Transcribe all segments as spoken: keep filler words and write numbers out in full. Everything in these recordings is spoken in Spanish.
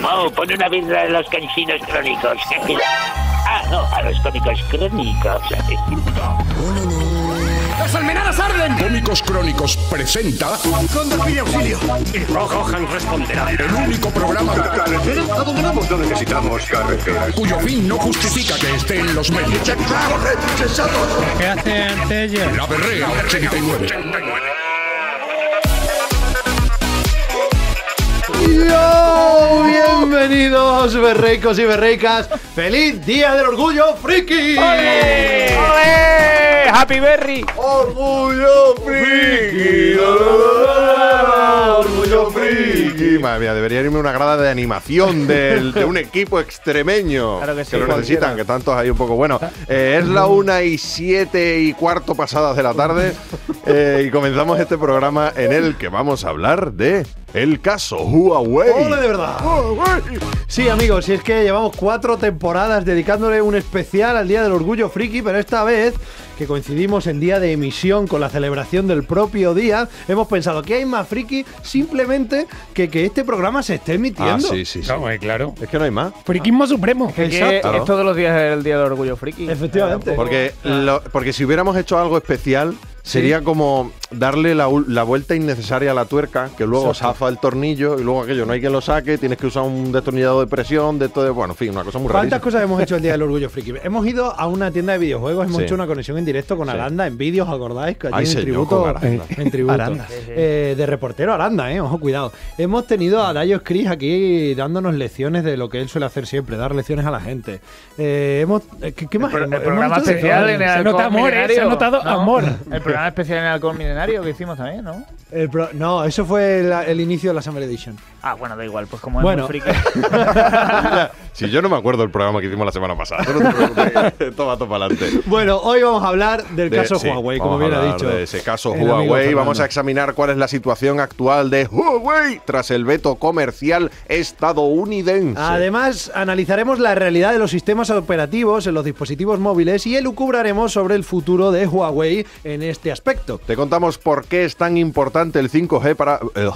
Mo, pon una birra a los cansinos crónicos. Ah, no, a los cómicos crónicos. ¡Las almenadas arden! Cómicos Crónicos presenta... ¡Con pide auxilio! Y Rohan responderá. El único programa ¿Carretera? ¿A dónde vamos? No necesitamos carreteras. cuyo fin no justifica que esté en los medios. ¿Qué hace Antella? La Berrea ochenta y nueve. ¡Yo! Bienvenidos, berreicos y berreicas. ¡Feliz Día del Orgullo Friki! ¡Ole! ¡Ole! ¡Happy Berry! ¡Orgullo Friki! ¡Orgullo Friki! Madre mía, debería irme una grada de animación del, de un equipo extremeño. Claro que sí, lo cualquiera. necesitan, que tantos hay un poco. Bueno, eh, es la una y siete y cuarto pasadas de la tarde eh, y comenzamos este programa en el que vamos a hablar de el caso Huawei. ¡Ole, de verdad! Sí, amigos, si es que llevamos cuatro temporadas dedicándole un especial al Día del Orgullo Friki, pero esta vez, que coincidimos en día de emisión con la celebración del propio día, hemos pensado que hay más friki simplemente que que este programa se esté emitiendo. Ah, sí, sí, sí. No, eh, claro. Es que no hay más. Friquismo supremo. Que Exacto. es todos los días el Día del Orgullo Friki. Efectivamente. Porque, lo- porque si hubiéramos hecho algo especial, sería como darle la, ul- la vuelta innecesaria a la tuerca, que luego Exacto. zafa el tornillo y luego aquello no hay quien lo saque, tienes que usar un destornillador de presión, de todo, bueno, en fin, una cosa muy ¿Cuántas rarísima. cosas hemos hecho el Día del Orgullo Friki? Hemos ido a una tienda de videojuegos, hemos Sí. hecho una conexión en directo con Sí. Aranda en vídeos, ¿os acordáis? Que allí Ay, en señor, tributo, con Aranda. en tributo. Aranda. Eh, de reportero Aranda, eh, ojo, cuidado. Hemos tenido a Dayo Cris aquí dándonos lecciones de lo que él suele hacer siempre, dar lecciones a la gente. Eh, hemos, eh, ¿qué, qué más? El, hemos- el programa hemos hecho de especial todo. en el Se Halcón nota amor, eh, Milenario. se ha notado ¿No? amor. El programa especial en el Halcón Milenario que hicimos también, ¿no? El pro- no, eso fue la- el inicio de la Summer Edition. Ah, bueno, da igual, pues como Bueno. es muy friki. Si yo no me acuerdo del programa que hicimos la semana pasada, tú no te preocupes, esto va todo para adelante. Bueno, hoy vamos a hablar del De- caso sí, Huawei, vamos como bien a ha hablar dicho. de ese caso el amigo Huawei. Fernando. Vamos a examinar cuál es la situación actual de Huawei tras el veto comercial estadounidense. Además, analizaremos la realidad de los sistemas operativos en los dispositivos móviles y elucubraremos sobre el futuro de Huawei en este aspecto. Te contamos por qué es tan importante el cinco G para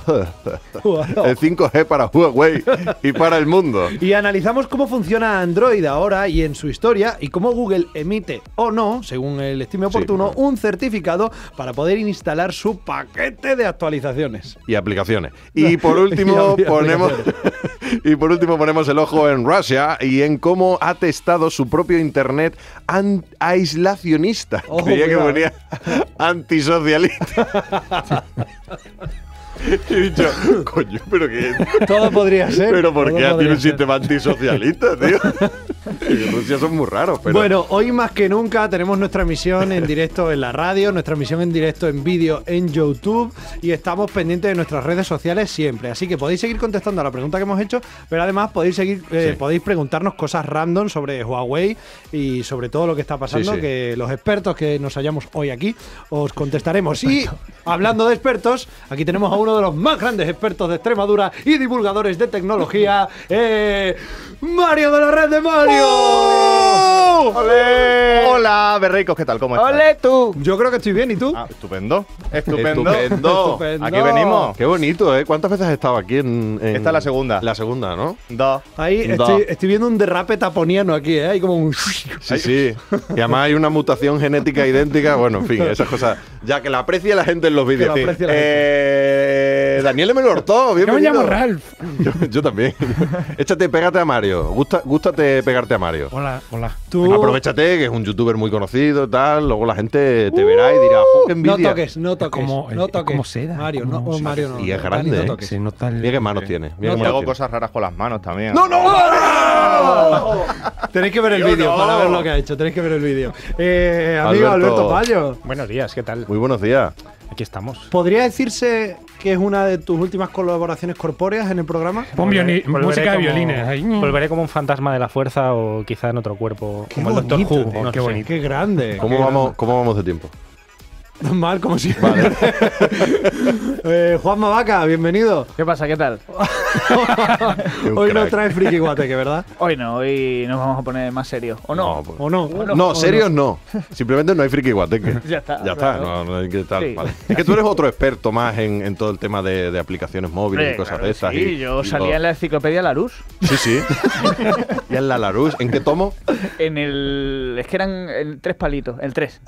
el cinco G para Huawei y para el mundo. Y analizamos cómo funciona Android ahora y en su historia y cómo Google emite o no, según el estime oportuno, Sí. un certificado para poder instalar su paquete de actualizaciones. Y aplicaciones. Y por último Y ponemos aplicaciones. y por último ponemos el ojo en Rusia y en cómo ha testado su propio internet an- aislacionista. Ojo, Creía que cuidado. ponía antisocialista. He dicho, coño, pero que Todo podría ser. pero ¿por todo qué podría tiene un ser. sistema antisocialista, tío? En Rusia son muy raros, pero Bueno, hoy más que nunca tenemos nuestra emisión en directo en la radio, nuestra emisión en directo en vídeo en YouTube y estamos pendientes de nuestras redes sociales siempre. Así que podéis seguir contestando a la pregunta que hemos hecho, pero además podéis seguir, eh, Sí. podéis preguntarnos cosas random sobre Huawei y sobre todo lo que está pasando, Sí, sí. que los expertos que nos hallamos hoy aquí os contestaremos. Y hablando de expertos, aquí tenemos a uno de los más grandes expertos de Extremadura y divulgadores de tecnología, eh, Mario de la Red de Mario. ¡Ole! Hola, berreicos, ¿qué tal? ¿Cómo estás? ¡Ole tú! Yo creo que estoy bien, ¿y tú? Ah, estupendo. Estupendo. Estupendo. Estupendo. Aquí venimos. Qué bonito, ¿eh? ¿Cuántas veces has estado aquí en, en- Esta es la segunda. La segunda, ¿no? Dos. Ahí Da. estoy, estoy viendo un derrape taponiano aquí, ¿eh? Hay como un... Sí, sí. Y además hay una mutación genética idéntica. Bueno, en fin, esas cosas. Ya que la aprecie la gente en los vídeos. Que la aprecie la gente. Eh, Daniel M. Lortó, Yo me bienvenido. llamo Ralph. Yo, yo también. Échate, pégate a Mario. Gusta, gústate pegarte a Mario. Hola, hola. Tú... Aprovechate, que es un youtuber muy conocido y tal. Luego la gente te verá y dirá, ¡oh, qué No envidia! toques, no toques. como- no es toques. como seda, Mario, como no, oh, seda. Mario no. Y es Dani, grande, no ¿eh? toques. Se nota el... Mira qué manos tiene. Mira No qué Y manos hago tiene. cosas raras con las manos también. ¡No, no! Tenéis que ver el Yo vídeo no. para ver lo que ha hecho. Tenéis que ver el vídeo. Eh, amigo Alberto. Alberto Payo, Buenos días, ¿qué tal? Muy buenos días. Aquí estamos. ¿podría decirse que es una de tus últimas colaboraciones corpóreas en el programa? Pon violi- Volveré música de como- violines. Ahí. Volveré como un fantasma de la fuerza o quizá en otro cuerpo, como el Doctor bonito, Who. tío. no Qué sé. bonito. Qué grande. ¿Cómo qué vamos, grande. ¿Cómo vamos de tiempo? Mal, como siempre. Vale. eh, Juan Mavaca, bienvenido. ¿Qué pasa? ¿Qué tal? Hoy nos trae Friki Guateque, ¿verdad? Hoy no, hoy nos vamos a poner más serios. ¿O no? No, pues- ¿O no? ¿O No, ¿O serios no. Simplemente no hay friki guateque. Ya está, Ya claro. está, no, no hay que tal. Sí. Vale. Es que tú eres otro experto más en, en todo el tema de, de aplicaciones móviles Hombre, y cosas claro de que esas. Sí, y, yo y salía todo. en la enciclopedia Larousse. Sí, sí. ¿Y en la Larousse? ¿En qué tomo? En el. Es que eran en tres palitos, el tres.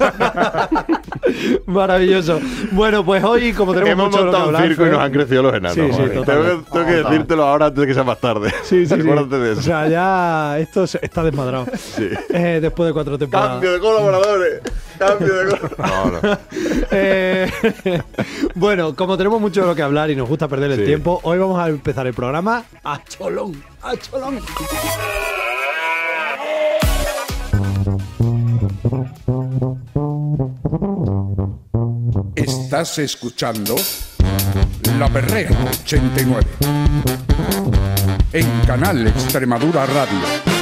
Maravilloso. Bueno, pues hoy, como tenemos Hemos mucho de lo que montado un hablar, circo y Fer- nos han crecido los enanos. Sí, sí, joder. totalmente. tengo que, tengo que Total. decírtelo ahora antes de que sea más tarde. Sí, sí, sí. Acuérdate de eso. O sea, ya esto se- está desmadrado. Sí. Eh, después de cuatro temporadas. Cambio de colaboradores. Cambio de colaboradores. No, no. Eh, bueno, como tenemos mucho de lo que hablar y nos gusta perder el Sí. tiempo, hoy vamos a empezar el programa a cholón, a cholón. Estás escuchando La Berrea ochenta y nueve en Canal Extremadura Radio.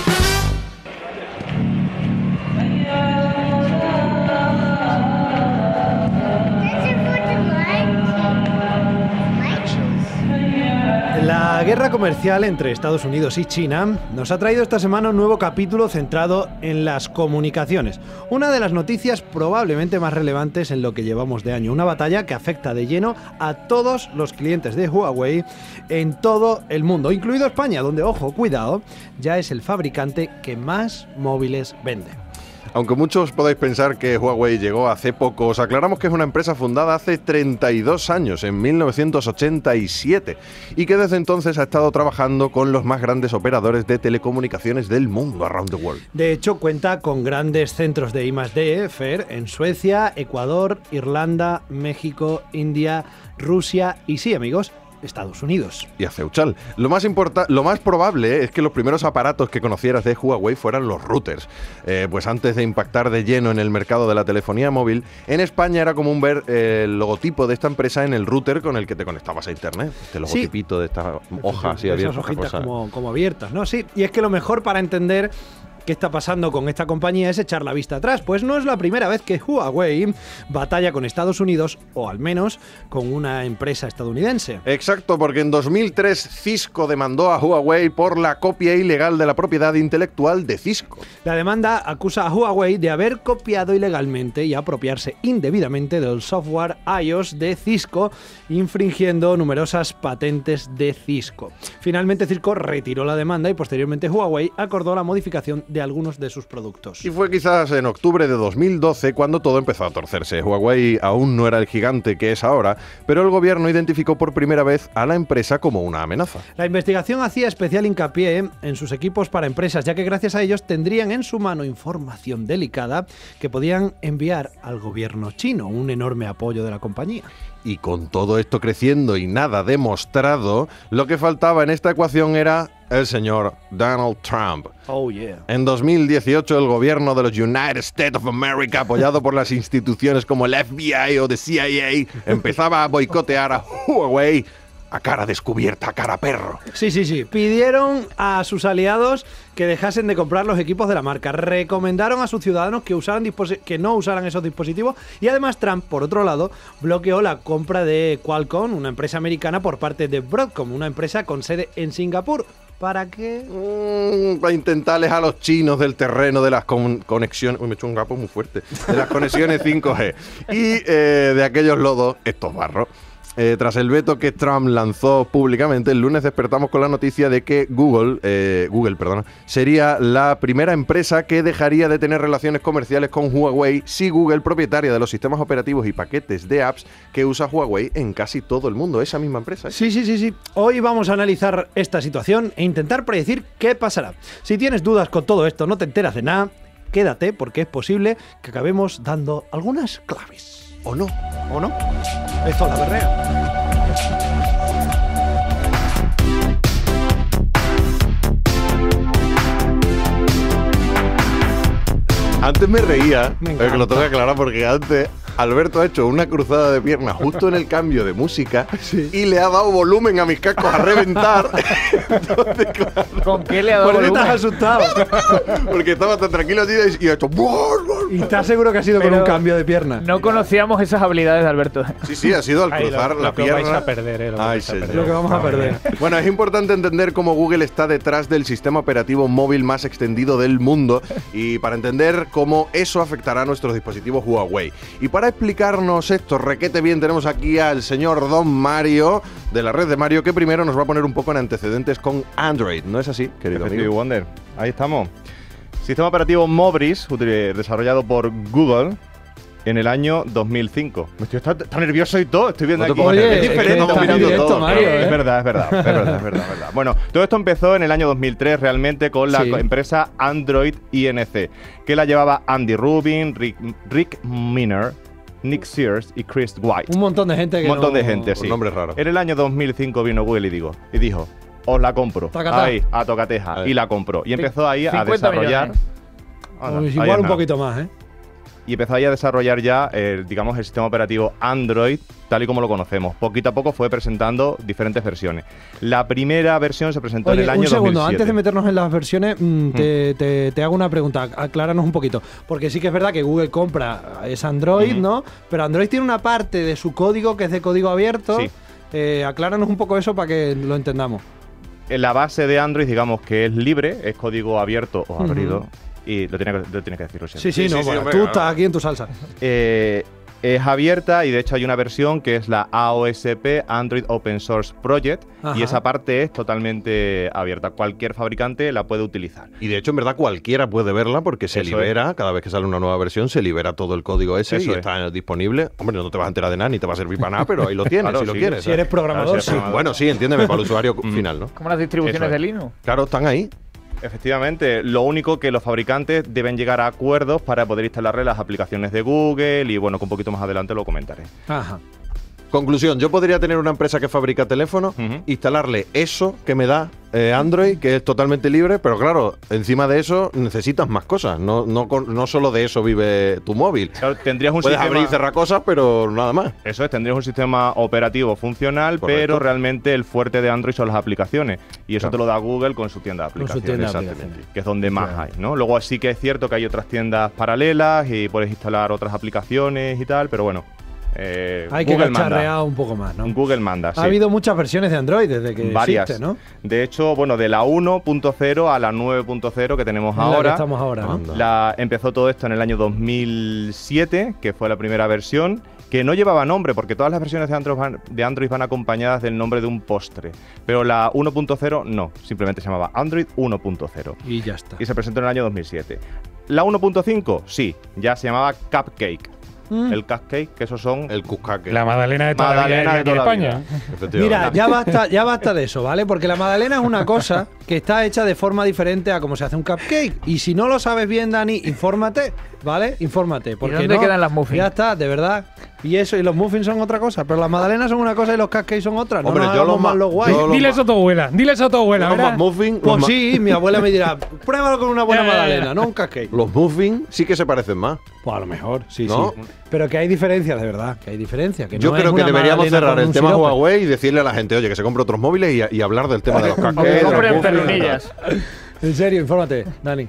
La guerra comercial entre Estados Unidos y China nos ha traído esta semana un nuevo capítulo centrado en las comunicaciones. Una de las noticias probablemente más relevantes en lo que llevamos de año. Una batalla que afecta de lleno a todos los clientes de Huawei en todo el mundo, incluido España, donde, ojo, cuidado, ya es el fabricante que más móviles vende. Aunque muchos podáis pensar que Huawei llegó hace poco, os aclaramos que es una empresa fundada hace treinta y dos años, en mil novecientos ochenta y siete, y que desde entonces ha estado trabajando con los más grandes operadores de telecomunicaciones del mundo, around the world. De hecho, cuenta con grandes centros de I más D, Fer, en Suecia, Ecuador, Irlanda, México, India, Rusia y, sí, amigos, Estados Unidos. Y a Ceuchal. Lo más importa, lo más probable es que los primeros aparatos que conocieras de Huawei fueran los routers. Eh, pues antes de impactar de lleno en el mercado de la telefonía móvil, en España era común ver eh, el logotipo de esta empresa en el router con el que te conectabas a internet. Este logotipito de esta hoja así abierta. Esas hojitas cosa. como, como abiertas, ¿no? Sí, y es que lo mejor para entender qué está pasando con esta compañía es echar la vista atrás, pues no es la primera vez que Huawei batalla con Estados Unidos, o al menos con una empresa estadounidense. Exacto, porque en dos mil tres Cisco demandó a Huawei por la copia ilegal de la propiedad intelectual de Cisco. La demanda acusa a Huawei de haber copiado ilegalmente y apropiarse indebidamente del software iOS de Cisco, infringiendo numerosas patentes de Cisco. Finalmente Cisco retiró la demanda y posteriormente Huawei acordó la modificación de algunos de sus productos. Y fue quizás en octubre de dos mil doce cuando todo empezó a torcerse. Huawei aún no era el gigante que es ahora, pero el gobierno identificó por primera vez a la empresa como una amenaza. La investigación hacía especial hincapié en sus equipos para empresas, ya que gracias a ellos tendrían en su mano información delicada que podían enviar al gobierno chino, un enorme apoyo de la compañía. Y con todo esto creciendo y nada demostrado, lo que faltaba en esta ecuación era el señor Donald Trump. Oh, yeah. En dos mil dieciocho, el gobierno de los United States of America, apoyado por las instituciones como el F B I o the C I A, empezaba a boicotear a Huawei a cara descubierta, a cara perro. Sí, sí, sí. Pidieron a sus aliados que dejasen de comprar los equipos de la marca. Recomendaron a sus ciudadanos que, usaran disposi- que no usaran esos dispositivos. Y además Trump, por otro lado, bloqueó la compra de Qualcomm, una empresa americana, por parte de Broadcom, una empresa con sede en Singapur. ¿Para qué? Mm, para intentarles a los chinos del terreno de las con- conexiones... Uy, me he hecho un gapo muy fuerte. De las conexiones cinco G. Y eh, de aquellos lodos, estos barros. Eh, tras el veto que Trump lanzó públicamente, el lunes despertamos con la noticia de que Google, eh, Google perdón, sería la primera empresa que dejaría de tener relaciones comerciales con Huawei si Google, propietaria de los sistemas operativos y paquetes de apps que usa Huawei en casi todo el mundo, esa misma empresa. ¿eh? Sí, sí, sí, sí. Hoy vamos a analizar esta situación e intentar predecir qué pasará. Si tienes dudas con todo esto, no te enteras de nada, quédate porque es posible que acabemos dando algunas claves. ¿O no? ¿O no? Esto es La Berrea. Antes me reía, Me pero que lo encanta. tengo que aclarar porque antes Alberto ha hecho una cruzada de piernas justo en el cambio de música y le ha dado volumen a mis cascos a reventar. Entonces, claro, ¿Con qué le ha dado ¿Por qué te volumen? has asustado? porque estaba tan tranquilo así y ha hecho... "Buah, buah, ¿Y estás seguro que ha sido con Pero un cambio de pierna? No conocíamos esas habilidades de Alberto. Sí, sí, ha sido al Ahí, cruzar lo, la lo que pierna. vais a perder, eh, lo que Ay, vais a señor. perder. Lo que vamos a perder. Bueno, es importante entender cómo Google está detrás del sistema operativo móvil más extendido del mundo y para entender cómo eso afectará a nuestros dispositivos Huawei. Y para explicarnos esto requete bien tenemos aquí al señor Don Mario de la red de Mario, que primero nos va a poner un poco en antecedentes con Android. ¿No es así, querido Efectivo amigo? Wonder. Ahí estamos. Sistema operativo Mobris, util- desarrollado por Google en el año dos mil cinco. Me estoy tan, tan nervioso y todo, estoy viendo No te aquí. pongas Oye, nervioso. es que diferente, estamos mirando en directo, todo. Mario, ¿eh? Es verdad, es verdad, es verdad, es verdad, es verdad. Bueno, todo esto empezó en el año dos mil tres realmente con la Sí. co- empresa Android I N C, que la llevaba Andy Rubin, Rick, Rick Miner, Nick Sears y Chris White. Un montón de gente que Un montón no- de gente, Con sí. nombres raros. En el año dos mil cinco vino Google y, digo, y dijo, os la compro. Tacatá. Ahí, a tocateja. Ahí. Y la compró. Y empezó ahí a cincuenta desarrollar... millones. Anda, Pues ahí igual un anda. poquito más, ¿eh? Y empezó ahí a desarrollar ya, eh, digamos, el sistema operativo Android tal y como lo conocemos. Poquito a poco fue presentando diferentes versiones. La primera versión se presentó Oye, en el año un segundo, dos mil siete. antes de meternos en las versiones, mm, te, te- te hago una pregunta, acláranos un poquito. Porque sí que es verdad que Google compra, es Android, Ujú. ¿no? Pero Android tiene una parte de su código que es de código abierto. Sí. Eh, acláranos un poco eso para que lo entendamos. En la base de Android, digamos que es libre, es código abierto o Ujú. abrido. Y lo tiene que, lo tiene que decirlo siempre. Sí, sí, Sí, no, sí, sí, bueno, hombre, tú claro. estás aquí en tu salsa. Eh, es abierta y de hecho hay una versión que es la A O S P, Android Open Source Project, Ajá. y esa parte es totalmente abierta. Cualquier fabricante la puede utilizar. Y de hecho, en verdad, cualquiera puede verla porque se Eso libera, cada vez que sale una nueva versión, se libera todo el código ese Eso y es. está disponible. Hombre, no te vas a enterar de nada ni te va a servir para nada, pero ahí lo tienes Claro, si lo sí. quieres. Si eres programador, Claro, si sí. eres programador. Bueno, sí, entiéndeme, para el usuario final, ¿no? Como las distribuciones Eso es. de Linux. Claro, están ahí. Efectivamente, lo único que los fabricantes deben llegar a acuerdos para poder instalarle las aplicaciones de Google y bueno, que un poquito más adelante lo comentaré. Ajá. Conclusión, yo podría tener una empresa que fabrica teléfonos, Ujú. instalarle eso que me da eh, Android, que es totalmente libre, pero claro, encima de eso necesitas más cosas. No, no, con- no solo de eso vive tu móvil. Claro, tendrías un Puedes sistema... abrir y cerrar cosas, pero nada más. Eso es, tendrías un sistema operativo funcional, Correcto. pero realmente el fuerte de Android son las aplicaciones. Y eso Claro. te lo da Google con su tienda de Con su aplicaciones. tienda de Exactamente. aplicaciones. Que es donde más Claro. hay, ¿no? Luego sí que es cierto que hay otras tiendas paralelas y puedes instalar otras aplicaciones y tal, pero bueno. eh, Hay que Google manda. cacharrear un poco más, ¿no? Google manda, sí. Ha habido muchas versiones de Android desde que Varias. existe, ¿no? De hecho, bueno, de la uno punto cero a la nueve punto cero que tenemos Es la que ahora. estamos ahora, ¿no? Anda. La, empezó todo esto en el año dos mil siete, que fue la primera versión, que no llevaba nombre, porque todas las versiones de Android van, de Android van acompañadas del nombre de un postre. Pero la uno punto cero no, simplemente se llamaba Android uno punto cero. Y ya está. Y se presentó en el año dos mil siete. La uno punto cinco, sí, ya se llamaba Cupcake. Mm. El Cupcake, que esos son... El cuscaque. La magdalena de toda Magdalena la vida de aquí en toda la España. vida. Efectivamente. Mira, ya basta, ya basta de eso, ¿vale? Porque la magdalena es una cosa que está hecha de forma diferente a cómo se hace un cupcake. Y si no lo sabes bien, Dani, infórmate, ¿vale? Infórmate. Porque dónde no, quedan las muffins? Ya está, de verdad. Y eso, y los muffins son otra cosa. Pero las magdalenas son una cosa y los cupcakes son otra. No Hombre, nos yo hagamos los más ma- los guays. yo los Dile ma- eso a tu abuela, dile eso a tu abuela, Los verás. muffins, los, Pues ma- sí, mi abuela me dirá, pruébalo con una buena Ya, ya, ya. magdalena, no un cupcake. los muffins sí que se parecen más. Pues a lo mejor, sí, ¿No? sí. Pero que hay diferencias, de verdad, que hay diferencias. Que Yo no es creo que una deberíamos magdalena cerrar con el un tema sirope. Huawei y decirle a la gente, oye, que se compre otros móviles y, y hablar del tema de los Que cupcakes. de los compren muffins. perlunillas. En serio, infórmate, Dani.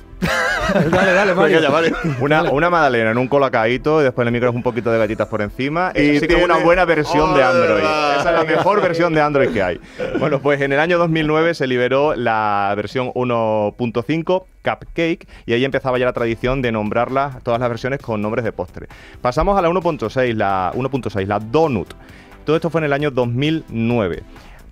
dale, dale, Mario. Venga, ya, vale. Una, una magdalena en un colacadito y después le micras un poquito de galletas por encima. Y Y sí que es tiene- una buena versión de Android. ¡Hola! Esa es la mejor versión de Android que hay. Bueno, pues en el año dos mil nueve se liberó la versión uno punto cinco, Cupcake, y ahí empezaba ya la tradición de nombrarlas, todas las versiones con nombres de postre. Pasamos a la uno punto seis, la uno punto seis, la Donut. Todo esto fue en el año dos mil nueve.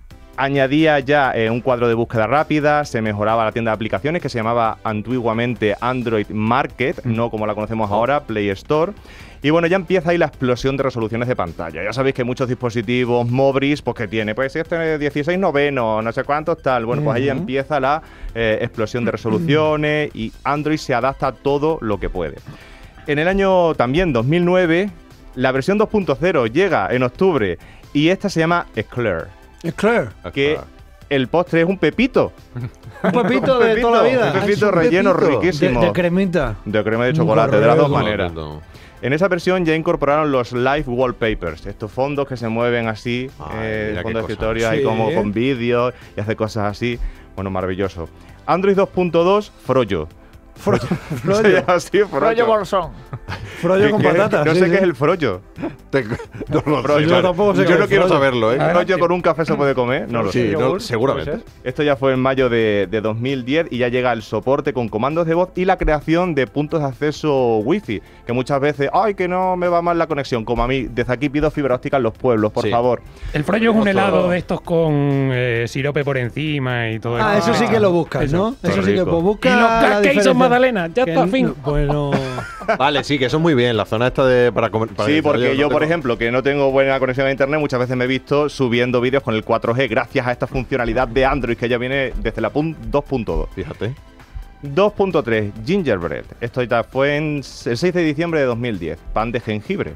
Añadía ya eh, un cuadro de búsqueda rápida, se mejoraba la tienda de aplicaciones que se llamaba antiguamente Android Market, no como la conocemos ahora, Play Store. Y bueno, ya empieza ahí la explosión de resoluciones de pantalla. Ya sabéis que muchos dispositivos Mobris, pues que tiene, pues este dieciséis noveno, no sé cuántos tal. Bueno, pues ahí Ujú. empieza la eh, explosión de resoluciones y Android se adapta a todo lo que puede. En el año también dos mil nueve, la versión dos punto cero llega en octubre y esta se llama Eclair. Eclair. Que el postre es un pepito. Un pepito de toda la vida. Un pepito Ah, es un relleno pepito. De, riquísimo. de cremita. De crema de Un chocolate, de las dos correo. maneras. En esa versión ya incorporaron los live wallpapers, estos fondos que se mueven así, Ay, eh, mira qué fondos de cosa. escritorio ahí Sí. como con vídeos y hace cosas así. Bueno, maravilloso. Android dos punto dos, Froyo. Fro- Se Frollo. llama así, Rollo Frollo. bolsón. Frollo con Que- patatas. No sí, sé sí. qué es el Frollo. Te- no lo sé, Frollo. claro. tampoco sé qué Yo es no quiero Frollo. saberlo, ¿eh? ¿Frollo con un café se puede comer? No lo Sí, sé. no, Yogur, seguramente. puede ser. Esto ya fue en mayo de, de dos mil diez y ya llega el soporte con comandos de voz y la creación de puntos de acceso wifi, que muchas veces, ay, que no me va mal la conexión, como a mí, desde aquí pido fibra óptica en los pueblos, por Sí. favor. El Frollo es un Otro- helado de estos con eh, sirope por encima y todo Ah, eso sí que lo buscas, Eso. ¿no? Qué Eso sí que rico. pues busca. Y los la cupcakes diferencia. son magdalenas, ya Que está, n- fin. Bueno. Vale, sí, que eso es muy bien. La zona esta de para comer. para Sí, decir, porque oye, yo, no por tengo- ejemplo, que no tengo buena conexión a internet, muchas veces me he visto subiendo vídeos con el cuatro G gracias a esta funcionalidad de Android que ya viene desde la pun- dos punto dos. Fíjate. dos punto tres, Gingerbread. Esto ya fue en s- el seis de diciembre de dos mil diez. Pan de jengibre.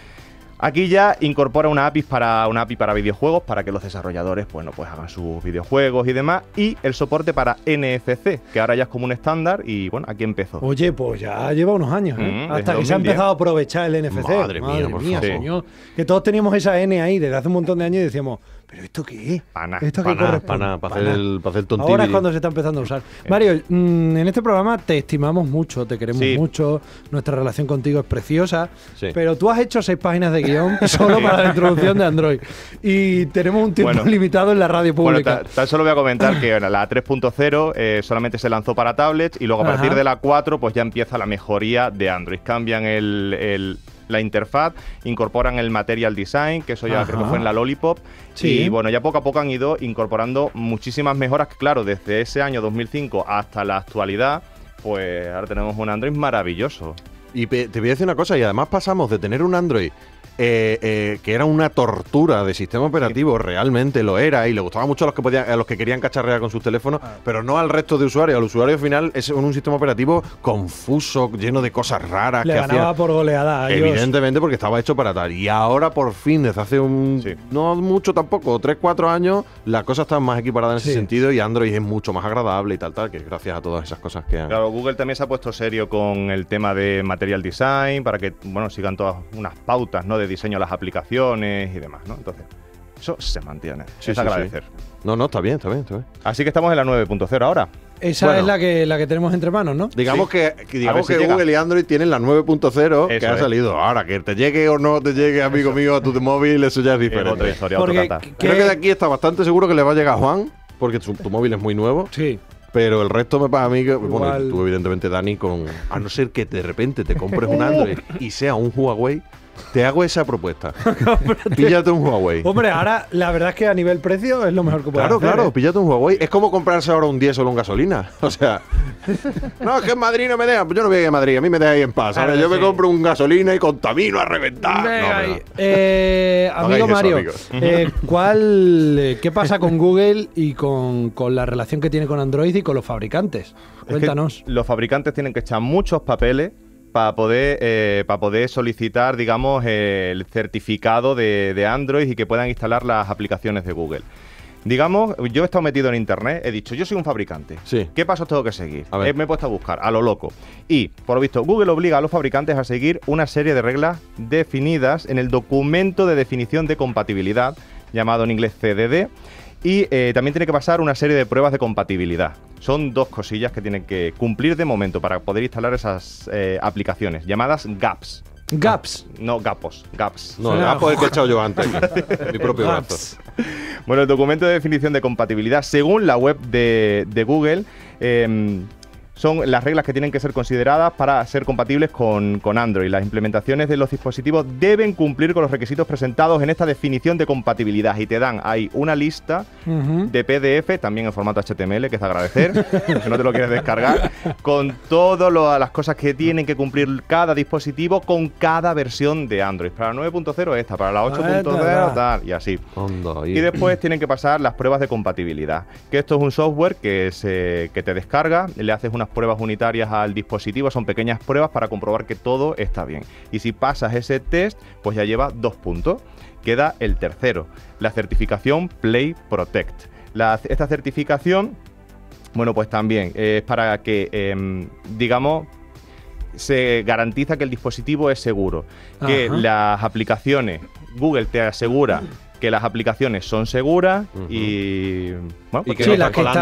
Aquí ya incorpora una A P I para una A P I para videojuegos para que los desarrolladores bueno, pues hagan sus videojuegos y demás, y el soporte para N F C, que ahora ya es como un estándar y bueno, aquí empezó. Oye, pues ya lleva unos años, ¿eh? Mm, Hasta desde que se ha dos mil diez. empezado a aprovechar el N F C. Madre mía, por favor. señor. Que todos teníamos esa N ahí desde hace un montón de años y decíamos, ¿pero esto qué es? Pa' nada, ¿Esto pa' qué nada, corresponde? Para, para, Pa' hacer nada. el, para hacer el tontibili. Ahora es cuando se está empezando a usar. Mario, mm, en este programa te estimamos mucho, te queremos Sí. mucho, nuestra relación contigo es preciosa, Sí. pero tú has hecho seis páginas de guión solo para la introducción de Android y tenemos un tiempo Bueno. limitado en la radio Bueno, pública. ta- tan solo voy a comentar que bueno, la tres punto cero eh, solamente se lanzó para tablets y luego a Ajá. partir de la cuatro pues ya empieza la mejoría de Android. Cambian el, el- la interfaz, incorporan el Material Design, que eso ya creo que Ajá. fue en la Lollipop. Sí. Y bueno, ya poco a poco han ido incorporando muchísimas mejoras que claro, desde ese año dos mil cinco hasta la actualidad, pues ahora tenemos un Android maravilloso. Y pe- te voy a decir una cosa, y además pasamos de tener un Android eh, eh, que era una tortura de sistema operativo, realmente lo era, y le gustaba mucho a los que podían, a los que querían cacharrear con sus teléfonos, pero no al resto de usuarios. Al usuario final es un, un sistema operativo confuso, lleno de cosas raras Le que ganaba hacía. por goleada a iOS. Evidentemente porque estaba hecho para tal. Y ahora por fin, desde hace un Sí. no mucho tampoco, tres, cuatro años, la cosa está más equiparada en ese Sí. sentido y Android es mucho más agradable y tal, tal, que es gracias a todas esas cosas que han. Claro, Google también se ha puesto serio con el tema de Material Design para que, bueno, sigan todas unas pautas, ¿no? De diseño a las aplicaciones y demás, ¿no? Entonces, eso se mantiene. Sí, es sí, agradecer. No, no, está bien, está bien, está bien. Así que estamos en la nueve punto cero ahora. Esa Bueno. es la que, la que tenemos entre manos, ¿no? Digamos Sí. que, que A digamos ver si que llega. Google y Android tienen la nueve punto cero que Eso ha es. salido. Ahora, que te llegue o no te llegue, amigo mío, a tu móvil, eso ya es Es diferente. otra historia, otro Porque tata. que- Creo que de aquí está bastante seguro que le va a llegar a Juan, porque su- tu móvil es muy nuevo. Sí. Pero el resto me pasa a mí que, bueno, Igual. tú evidentemente, Dani, con a no ser que de repente te compres un Android y sea un Huawei, te hago esa propuesta. Píllate un Huawei. Hombre, ahora la verdad es que a nivel precio es lo mejor que puedes Claro, hacer. claro, ¿eh? píllate un Huawei. Es como comprarse ahora un diésel o un gasolina. O sea, no, es que en Madrid no me dejan. Yo no voy a ir a Madrid, a mí me deja ahí en paz. Ahora Claro, yo me sí. compro un gasolina y contamino a reventar. Venga No, ahí. hombre, no. Eh, No amigo hagáis eso, Mario, amigos. eh, ¿cuál, eh, ¿qué pasa con Google y con, con la relación que tiene con Android y con los fabricantes? Es que Cuéntanos. los fabricantes tienen que echar muchos papeles para poder, eh, para poder solicitar, digamos, eh, el certificado de, de Android y que puedan instalar las aplicaciones de Google. Digamos, yo he estado metido en internet, he dicho, yo soy un fabricante. Sí. ¿Qué pasos tengo que seguir? A ver. Eh, me he puesto a buscar, a lo loco. Y, por lo visto, Google obliga a los fabricantes a seguir una serie de reglas definidas en el documento de definición de compatibilidad, llamado en inglés C D D, y eh, también tiene que pasar una serie de pruebas de compatibilidad. Son dos cosillas que tienen que cumplir de momento para poder instalar esas eh, aplicaciones, llamadas GAPS. Gaps. No, GAPOS, GAPS. No, el Suena- gapo es el que he echado yo antes. Mi propio gato. Gaps. Bueno, el documento de definición de compatibilidad, según la web de, de Google, eh, son las reglas que tienen que ser consideradas para ser compatibles con, con Android. Las implementaciones de los dispositivos deben cumplir con los requisitos presentados en esta definición de compatibilidad y te dan ahí una lista Ujú. de P D F, también en formato H T M L, que es de agradecer, que no te lo quieres descargar, con todas las cosas que tienen que cumplir cada dispositivo con cada versión de Android. Para la nueve punto cero esta, para la ocho punto cero tal, y así. Anda, ahí. Y después tienen que pasar las pruebas de compatibilidad. Que esto es un software que, se, que te descarga, le haces unas pruebas unitarias al dispositivo, son pequeñas pruebas para comprobar que todo está bien. Y si pasas ese test, pues ya lleva dos puntos. Queda el tercero, la certificación Play Protect. La- esta certificación, bueno, pues también es para que, em, digamos, se garantiza que el dispositivo es seguro, que Ajá. las aplicaciones, Google te asegura que las aplicaciones son seguras Ujú. y, bueno, Y pues que Sí, no la están que está- colando,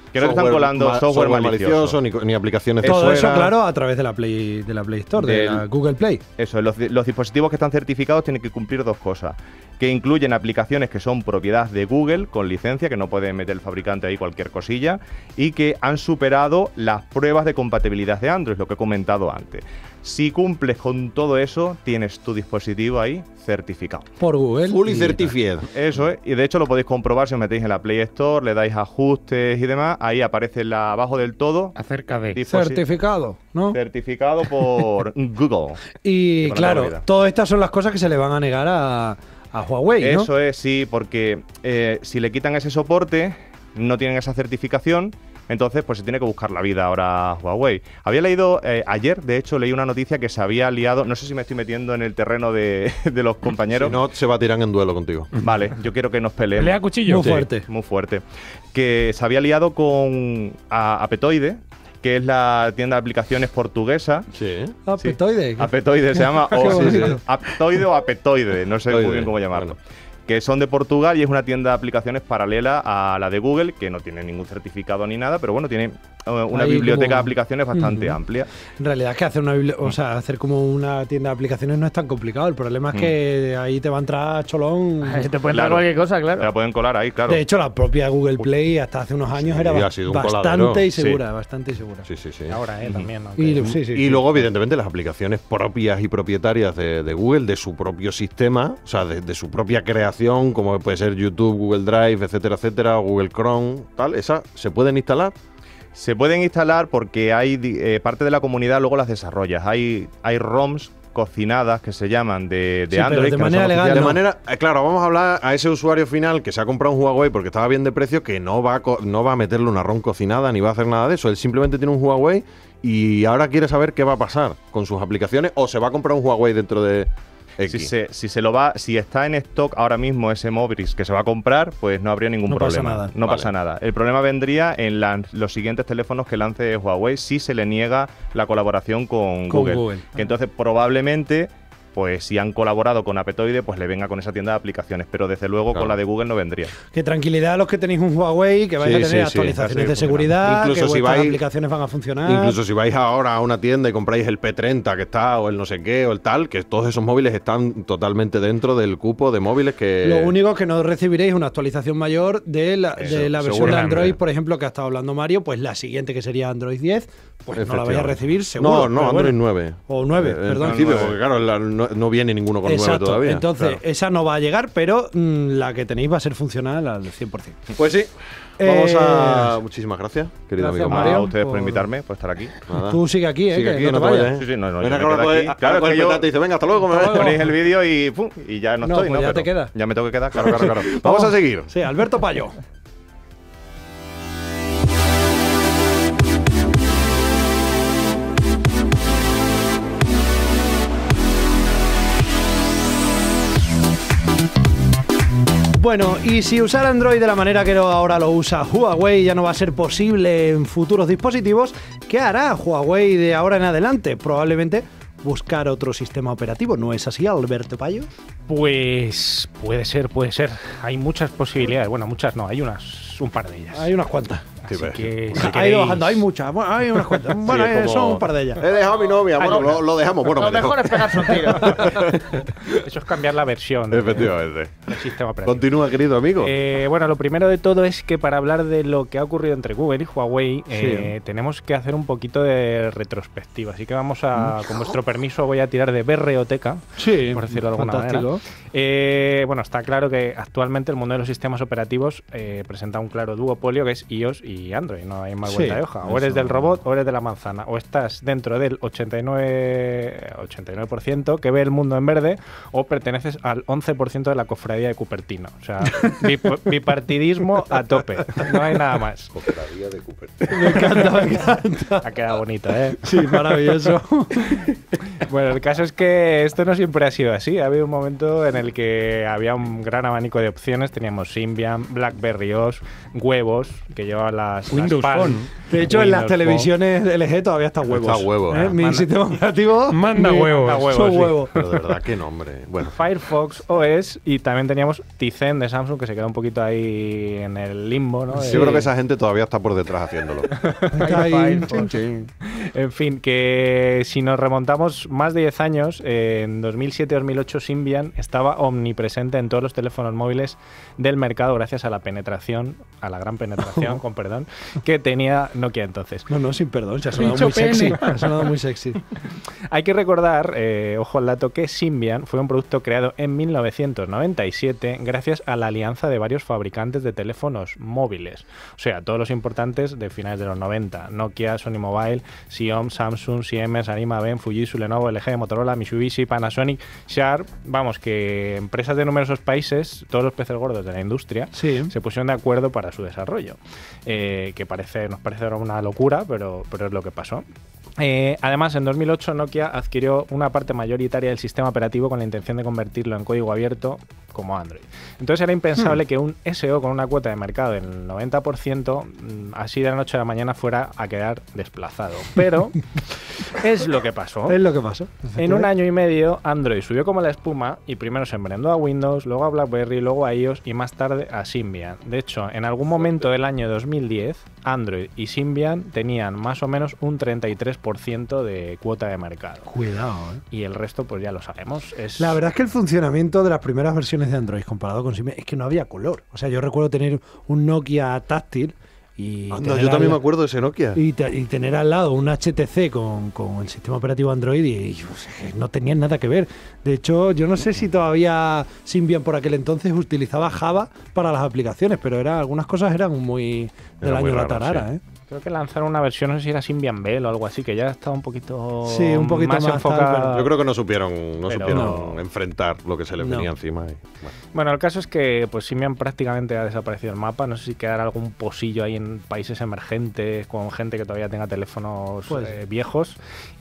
Que no te están colando ma- software, malicioso. ni, ni aplicaciones de Todo fuera. eso, claro, a través de la Play, de la Play Store, de Del- la Google Play. Eso, los, los dispositivos que están certificados tienen que cumplir dos cosas. Que incluyen aplicaciones que son propiedad de Google con licencia, que no puede meter el fabricante ahí cualquier cosilla, y que han superado las pruebas de compatibilidad de Android, lo que he comentado antes. Si cumples con todo eso, tienes tu dispositivo ahí certificado. Por Google. Fully y- certified. Eso es, y de hecho lo podéis comprobar si os metéis en la Play Store, le dais ajustes y demás, ahí aparece la, abajo del todo. Acerca de... disposi- Certificado, ¿no? Certificado por Google. Y Qué buena claro, barbaridad. todas estas son las cosas que se le van a negar a, a Huawei, ¿no? Eso es, sí, porque eh, si le quitan ese soporte, no tienen esa certificación, entonces pues se tiene que buscar la vida ahora a Huawei. Había leído, eh, ayer, de hecho, leí una noticia que se había liado, no sé si me estoy metiendo en el terreno de, de los compañeros. Si no, se va a tirar en duelo contigo. Vale, yo quiero que nos peleen. ¿Pelea a cuchillo? Muy Sí. fuerte. Muy fuerte. Que se había liado con a- Apetoide, que es la tienda de aplicaciones portuguesa. Sí. Apetoide. Apetoide se llama, Qué o, sí, sí, bonito. Apetoide o Apetoide, no sé muy Apetoide, bien cómo llamarlo. bueno. Que son de Portugal y es una tienda de aplicaciones paralela a la de Google, que no tiene ningún certificado ni nada, pero bueno, tiene eh, una Ahí biblioteca como- de aplicaciones bastante Ujú. amplia. En realidad es que hacer una bibli- o sea, hacer como una tienda de aplicaciones no es tan complicado. El problema es que ahí te va a entrar cholón. Te pueden dar Claro. cualquier cosa, Se la claro. pueden colar ahí, claro. De hecho, la propia Google Play hasta hace unos años Sí, era ha ba- sido un bastante coladero. insegura, bastante insegura. Sí, sí, sí. Ahora, ¿eh? También. ¿no? Y, Que- sí, sí, Y sí. luego, evidentemente, las aplicaciones propias y propietarias de, de Google, de su propio sistema, o sea, de, de su propia creación, como puede ser YouTube, Google Drive, etcétera, etcétera, Google Chrome, tal, esas se pueden instalar. Se pueden instalar porque hay di- eh, parte de la comunidad luego las desarrollas. Hay, hay ROMs cocinadas que se llaman de, de Sí, pero Android. de que no manera son legal, oficiales. De no. manera, eh, claro, vamos a hablar a ese usuario final que se ha comprado un Huawei porque estaba bien de precio, que no va a, co- no va a meterle una ROM cocinada ni va a hacer nada de eso. Él simplemente tiene un Huawei y ahora quiere saber qué va a pasar con sus aplicaciones o se va a comprar un Huawei dentro de X. Si se, si se lo va, si está en stock ahora mismo ese móvil que se va a comprar, pues no habría ningún No pasa problema. nada. No Vale. pasa nada. El problema vendría en la- los siguientes teléfonos que lance Huawei si se le niega la colaboración con, Con Google. Google. Que entonces probablemente, pues si han colaborado con Apetoide, pues le venga con esa tienda de aplicaciones. Pero desde luego Claro. con la de Google no vendría. Que tranquilidad a los que tenéis un Huawei, que vais Sí, a tener sí, sí. actualizaciones Sí, de sí, seguridad, Incluso que si vuestras vais- aplicaciones van a funcionar. Incluso si vais ahora a una tienda y compráis el P treinta que está, o el no sé qué, o el tal, que todos esos móviles están totalmente dentro del cupo de móviles que... Lo único que no recibiréis una actualización mayor de la, Eso, de la versión seguro. de Android, por ejemplo, que ha estado hablando Mario, pues la siguiente que sería Android diez, pues no la vais a Efectivamente. recibir seguro. No, no, pero Android bueno. nueve. O nueve, Eh, en perdón. principio, nueve. porque claro, la- no, no viene ninguno con nueve Exacto. todavía. Entonces, Claro. esa no va a llegar, pero mm, la que tenéis va a ser funcional al cien por cien. Pues sí. Eh, Vamos a... Muchísimas gracias, querido gracias, amigo A Mario, ustedes por, por- invitarme, por estar aquí. Nada. Tú sigue aquí, ¿eh? Sigue que aquí, no no te te vayas. vayas, ¿eh? Sí, sí, no, no, Ven yo acá, me quedo coge- aquí. acá Claro, coge es el que yo- petate y dice, venga, hasta luego. me Hasta voy. luego. Ponéis el vídeo y ¡pum! Y ya no No, estoy, pues ¿no? ya te Pero quedas. Ya me tengo que quedar, Claro, claro, claro. Vamos a seguir. Sí, Alberto Payo. Bueno, y si usar Android de la manera que lo- ahora lo usa Huawei ya no va a ser posible en futuros dispositivos, ¿qué hará Huawei de ahora en adelante? Probablemente buscar otro sistema operativo. ¿No es así, Alberto Payo? Pues puede ser, puede ser. Hay muchas posibilidades. Bueno, muchas no, hay unas, un par de ellas. Hay unas cuantas. Así Sí, que sí. si Ha ido queréis- bajando, hay muchas. Bueno, hay unas cuantas. Bueno, Sí, es eh, como- son un par de ellas. He dejado a mi novia. Bueno, lo, lo dejamos. Bueno, Lo me dejó. mejor es pegarse un tiro. Eso es cambiar la versión del- Efectivamente. del sistema operativo. Continúa, querido amigo. Eh, bueno, lo primero de todo es que para hablar de lo que ha ocurrido entre Google y Huawei, eh, tenemos que hacer un poquito de retrospectiva. Así que vamos a, con vuestro permiso, voy a tirar de berreoteca, Sí, por decirlo de alguna fantástico. manera. Eh, bueno, está claro que actualmente el mundo de los sistemas operativos eh, presenta un claro duopolio que es iOS y Android. No hay más Sí, vuelta de hoja. O eres eso. del robot o eres de la manzana. O estás dentro del ochenta y nueve, ochenta y nueve por ciento que ve el mundo en verde o perteneces al once por ciento de la cofradía de Cupertino. O sea, bip- bipartidismo a tope. No hay nada más. Cofradía de Cooper. Me encanta, me encanta. Ha quedado bonito, ¿eh? Sí, maravilloso. Bueno, el caso es que esto no siempre ha sido así. Ha habido un momento en el que había un gran abanico de opciones. Teníamos Symbian, BlackBerry O S, huevos, que llevaban la las Windows las Palm. Phone. De hecho, en las Windows televisiones de L G todavía está huevos. Está huevo, ¿Eh? eh. Mi Manda- sistema operativo. Manda mi- huevos. Manda huevos, Son sí. huevos. Pero de verdad, qué nombre. Bueno, Firefox O S y también teníamos Tizen de Samsung que se queda un poquito ahí en el limbo, ¿no? yo Eh, creo que esa gente todavía está por detrás haciéndolo. Está ahí. Firefox. En fin, que si nos remontamos más de diez años, eh, en dos mil siete dos mil ocho Symbian estaba omnipresente en todos los teléfonos móviles del mercado gracias a la penetración, a la gran penetración, con perdón, que tenía Nokia entonces. No, no, sin perdón. Se ha sonado Pincho muy sexy. pene. Ha sonado muy sexy. Hay que recordar, eh, ojo al dato, que Symbian fue un producto creado en mil novecientos noventa y siete gracias a la alianza de varios fabricantes de teléfonos móviles. O sea, todos los importantes de finales de los noventa. Nokia, Sony Mobile, Xiaomi, Samsung, Siemens, Anima, Ben, Fujitsu, Lenovo, L G, Motorola, Mitsubishi, Panasonic, Sharp. Vamos, que empresas de numerosos países, todos los peces gordos de la industria, Sí. se pusieron de acuerdo para su desarrollo. Eh, que parece, nos parece una locura, pero, pero es lo que pasó. Eh, además, en dos mil ocho Nokia adquirió una parte mayoritaria del sistema operativo con la intención de convertirlo en código abierto como Android. Entonces era impensable que un S O con una cuota de mercado del noventa por ciento mm, así de la noche a la mañana fuera a quedar desplazado. Pero es lo que pasó. Es lo que pasó. En un año y medio, Android subió como la espuma y primero se enmendó a Windows, luego a BlackBerry, luego a iOS y más tarde a Symbian. De hecho, en algún momento del año dos mil diez, Android y Symbian tenían más o menos un treinta y tres por ciento de cuota de mercado. Cuidado, ¿eh? Y el resto, pues ya lo sabemos. Es La verdad es que el funcionamiento de las primeras versiones de Android comparado con Symbian es que no había color. O sea, yo recuerdo tener un Nokia táctil y Anda, tener yo también al- me acuerdo de ese Nokia. y, te- y tener al lado un H T C con, con el sistema operativo Android y, y, o sea, que no tenían nada que ver. De hecho, yo no sé si todavía Symbian por aquel entonces utilizaba Java para las aplicaciones, pero era, algunas cosas eran muy del Era año muy la raro, tarara, sí. ¿eh? Creo que lanzaron una versión, no sé si era Symbian Bell o algo así, que ya estaba un poquito, Sí, un poquito más tal, enfocada. pero- Yo creo que no supieron, no Pero supieron no. enfrentar lo que se les No. venía encima. y, bueno. Bueno, el caso es que pues Symbian prácticamente ha desaparecido del mapa. No sé si quedará algún posillo ahí en países emergentes con gente que todavía tenga teléfonos Pues- eh, viejos.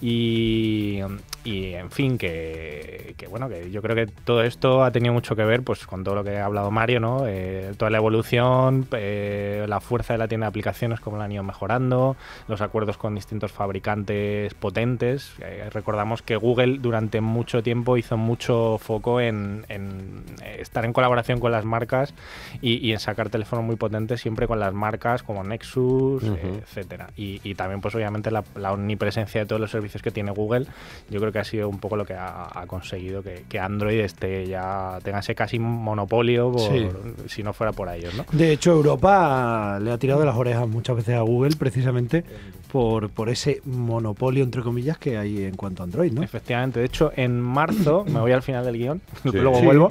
Y, y, en fin, que, que bueno, que yo creo que todo esto ha tenido mucho que ver pues con todo lo que ha hablado Mario, ¿no? Eh, toda la evolución, eh, la fuerza de la tienda de aplicaciones, cómo la han ido mejorando, los acuerdos con distintos fabricantes potentes. Eh, recordamos que Google durante mucho tiempo hizo mucho foco en, en estar en colaboración con las marcas y, y en sacar teléfonos muy potentes siempre con las marcas como Nexus, Ujú. eh, etcétera. Y, y también pues obviamente la, la omnipresencia de todos los servicios que tiene Google, yo creo que ha sido un poco lo que ha, ha conseguido que, que Android esté ya tenga ese casi monopolio por- Sí. si no fuera por ellos, ¿no? De hecho, Europa le ha tirado de las orejas muchas veces a Google precisamente por, por ese monopolio, entre comillas, que hay en cuanto a Android, ¿no? Efectivamente, de hecho, en marzo, me voy al final del guión, Sí. luego Sí. vuelvo.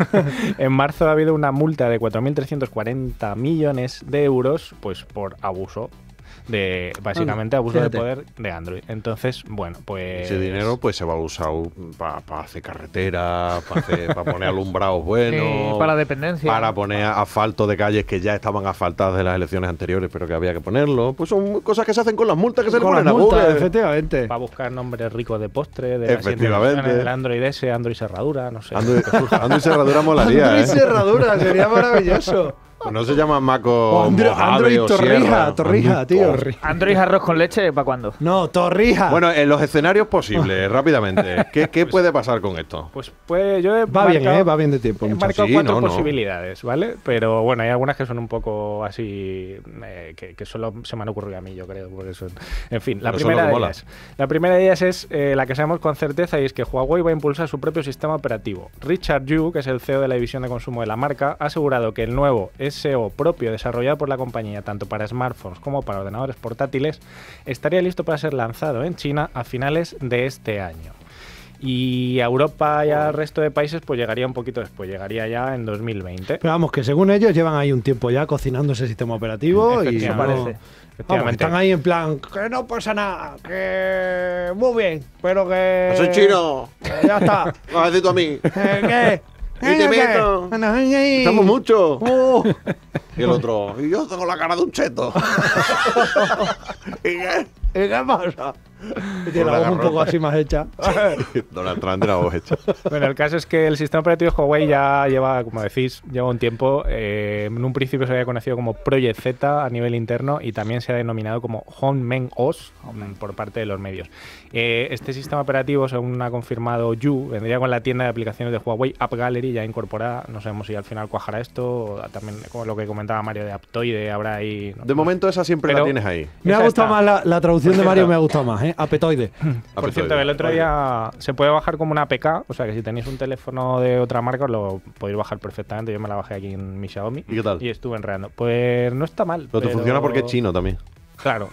En marzo ha habido una multa de cuatro mil trescientos cuarenta millones de euros, pues por abuso de, básicamente, abuso fíjate. de poder de Android. Entonces, bueno, pues. Ese dinero pues se va a usar para hacer carretera, para poner alumbrados buenos, Sí, para dependencia. para poner asfalto de calles que ya estaban asfaltadas de las elecciones anteriores, pero que había que ponerlo. Pues son cosas que se hacen con las multas que se le Con ponen las a multas, Google. efectivamente. Va a buscar nombres ricos de postre, de las siete Efectivamente. versiones, del Android S, Android Serradura, no sé. Android, Android Serradura molaría, Android ¿eh? Serradura, sería maravilloso. Pues no se llama Maco O Android, Mojave Android o Torrija, Sierra. Torrija, Android tío. Torrija. Android arroz con leche, ¿para cuándo? No, Torrija. Bueno, en los escenarios posibles, rápidamente. ¿Qué, qué puede pasar con esto? Pues, pues yo he va bien, marcado- ¿eh? Va bien de tiempo. He muchacho. marcado Sí, cuatro no, no. posibilidades, ¿vale? Pero bueno, hay algunas que son un poco así, eh, que, que solo se me han ocurrido a mí, yo creo. Porque son... En fin, la Pero eso es lo primera, que de mola. ellas, la primera de ellas es eh, la que sabemos con certeza y es que Huawei va a impulsar su propio sistema operativo. Richard Yu, que es el C E O de la división de consumo de la marca, ha asegurado que el nuevo S O propio desarrollado por la compañía, tanto para smartphones como para ordenadores portátiles, estaría listo para ser lanzado en China a finales de este año. Y a Europa y al resto de países pues llegaría un poquito después, llegaría ya en dos mil veinte. Pero vamos, que según ellos llevan ahí un tiempo ya cocinando ese sistema operativo y Efectivamente. no- Parece. vamos, Efectivamente. están ahí en plan, que no pasa nada, que muy bien, pero que... ¡Soy chino! que ya está. ¿Qué vas a decir tú a mí? ¿Qué? Y te meto. Estamos muchos. Uh, Y el otro, y yo tengo la cara de un cheto. ¿Y qué? ¿Y qué pasa? Tiene la voz un poco así más hecha. Donald Trump de la voz hecha. Bueno, el caso es que el sistema operativo de Huawei ya lleva, como decís, lleva un tiempo. Eh, en un principio se había conocido como Project Z a nivel interno y también se ha denominado como Honmen O S por parte de los medios. Eh, este sistema operativo, según ha confirmado Yu, vendría con la tienda de aplicaciones de Huawei App Gallery ya incorporada. No sabemos si al final cuajará esto, o también como lo que comentaba Mario de Aptoide, habrá ahí... No, De momento esa siempre Pero- la tienes ahí. Me ha Esa gustado está. más la, la traducción de Mario, me ha gustado más, ¿eh? Apetoide. Por cierto, el otro día se puede bajar como una A P K, o sea que si tenéis un teléfono de otra marca os lo podéis bajar perfectamente. Yo me la bajé aquí en mi Xiaomi. ¿Y qué tal? Y estuve enredando. Pues no está mal. Pero te funciona porque es chino también. Claro.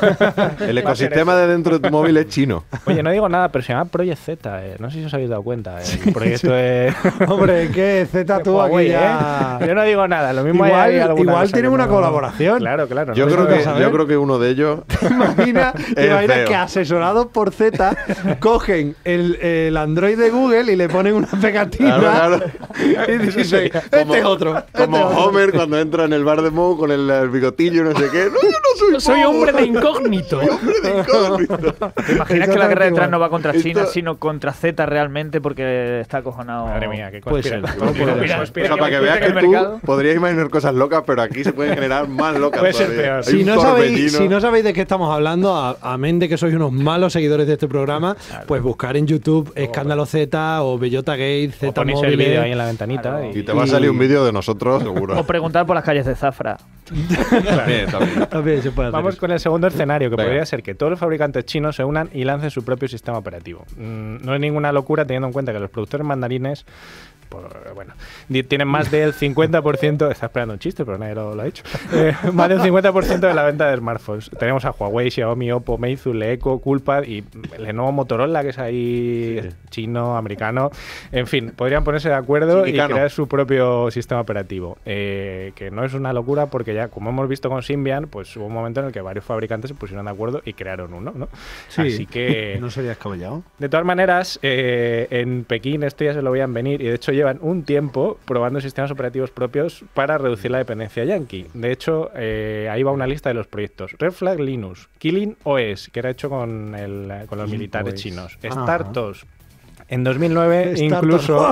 El ecosistema de dentro de tu móvil es chino. Oye, no digo nada, pero se llama Project Z. Eh. No sé si os habéis dado cuenta. eh. El proyecto es... Hombre, ¿qué? Z tú aquí Huawei, ya... ¿eh? Yo no digo nada. Lo mismo hay Igual, ahí alguna igual cosa tienen que una no- colaboración. Claro, claro. Yo no creo sé que, saber. yo creo que uno de ellos Imagina, El imagina feo. que asesorados por Z cogen el, el Android de Google y le ponen una pegatina Claro, y dicen, este Como- es otro. este como es otro". Homer cuando entra en el bar de Moe con el, el bigotillo y no sé qué. No, yo no soy Soy Moe, hombre de incógnito. soy hombre de incógnito. ¿Te imaginas que la guerra Exactamente detrás igual. no va contra China, Esto- sino contra Z realmente porque está acojonado? Madre mía, qué Puede ser, conspira- no puede conspira- ser. O sea, para que veas que el tú mercado. podrías imaginar cosas locas, pero aquí se pueden generar más locas Puede ser todavía. peor. Hay Si un no, sabéis, torbellino. si no sabéis de qué estamos hablando, a- amén de que sois unos malos seguidores de este programa, pues buscar en YouTube Escándalo Z o Bellota Gate, O Z ponéis el vídeo ahí Móviles. en la ventanita. Claro. y- Y te va a salir un vídeo de nosotros, seguro. O preguntar por las calles de Zafra. También, también. También se puede hacer Vamos eso. con el segundo escenario, que Venga. podría ser que todos los fabricantes chinos se unan y lancen su propio sistema operativo. Mm, no es ninguna locura teniendo en cuenta que los productores mandarines, por- bueno, di- tienen más del cincuenta por ciento, está esperando un chiste, pero nadie lo, lo ha dicho, eh, más del cincuenta por ciento de la venta de smartphones. Tenemos a Huawei, Xiaomi, Oppo, Meizu, Leeco, Coolpad y Lenovo, Motorola, que es ahí Sí. chino, americano. En fin, podrían ponerse de acuerdo y Chingicano. crear su propio sistema operativo. Eh, que no es una locura porque ya, como hemos visto con Symbian, pues hubo un momento en el que varios fabricantes se pusieron de acuerdo y crearon uno, ¿no? Sí. Así que... No sería descabellado. De todas maneras, eh, en Pekín esto ya se lo veían venir y de hecho llevan un tiempo probando sistemas operativos propios para reducir la dependencia yankee. De hecho, eh, ahí va una lista de los proyectos. Red Flag Linux, Killing O S, que era hecho con, el, con los militares O S. chinos. Ajá. StarTOS. En dos mil nueve Startos. incluso...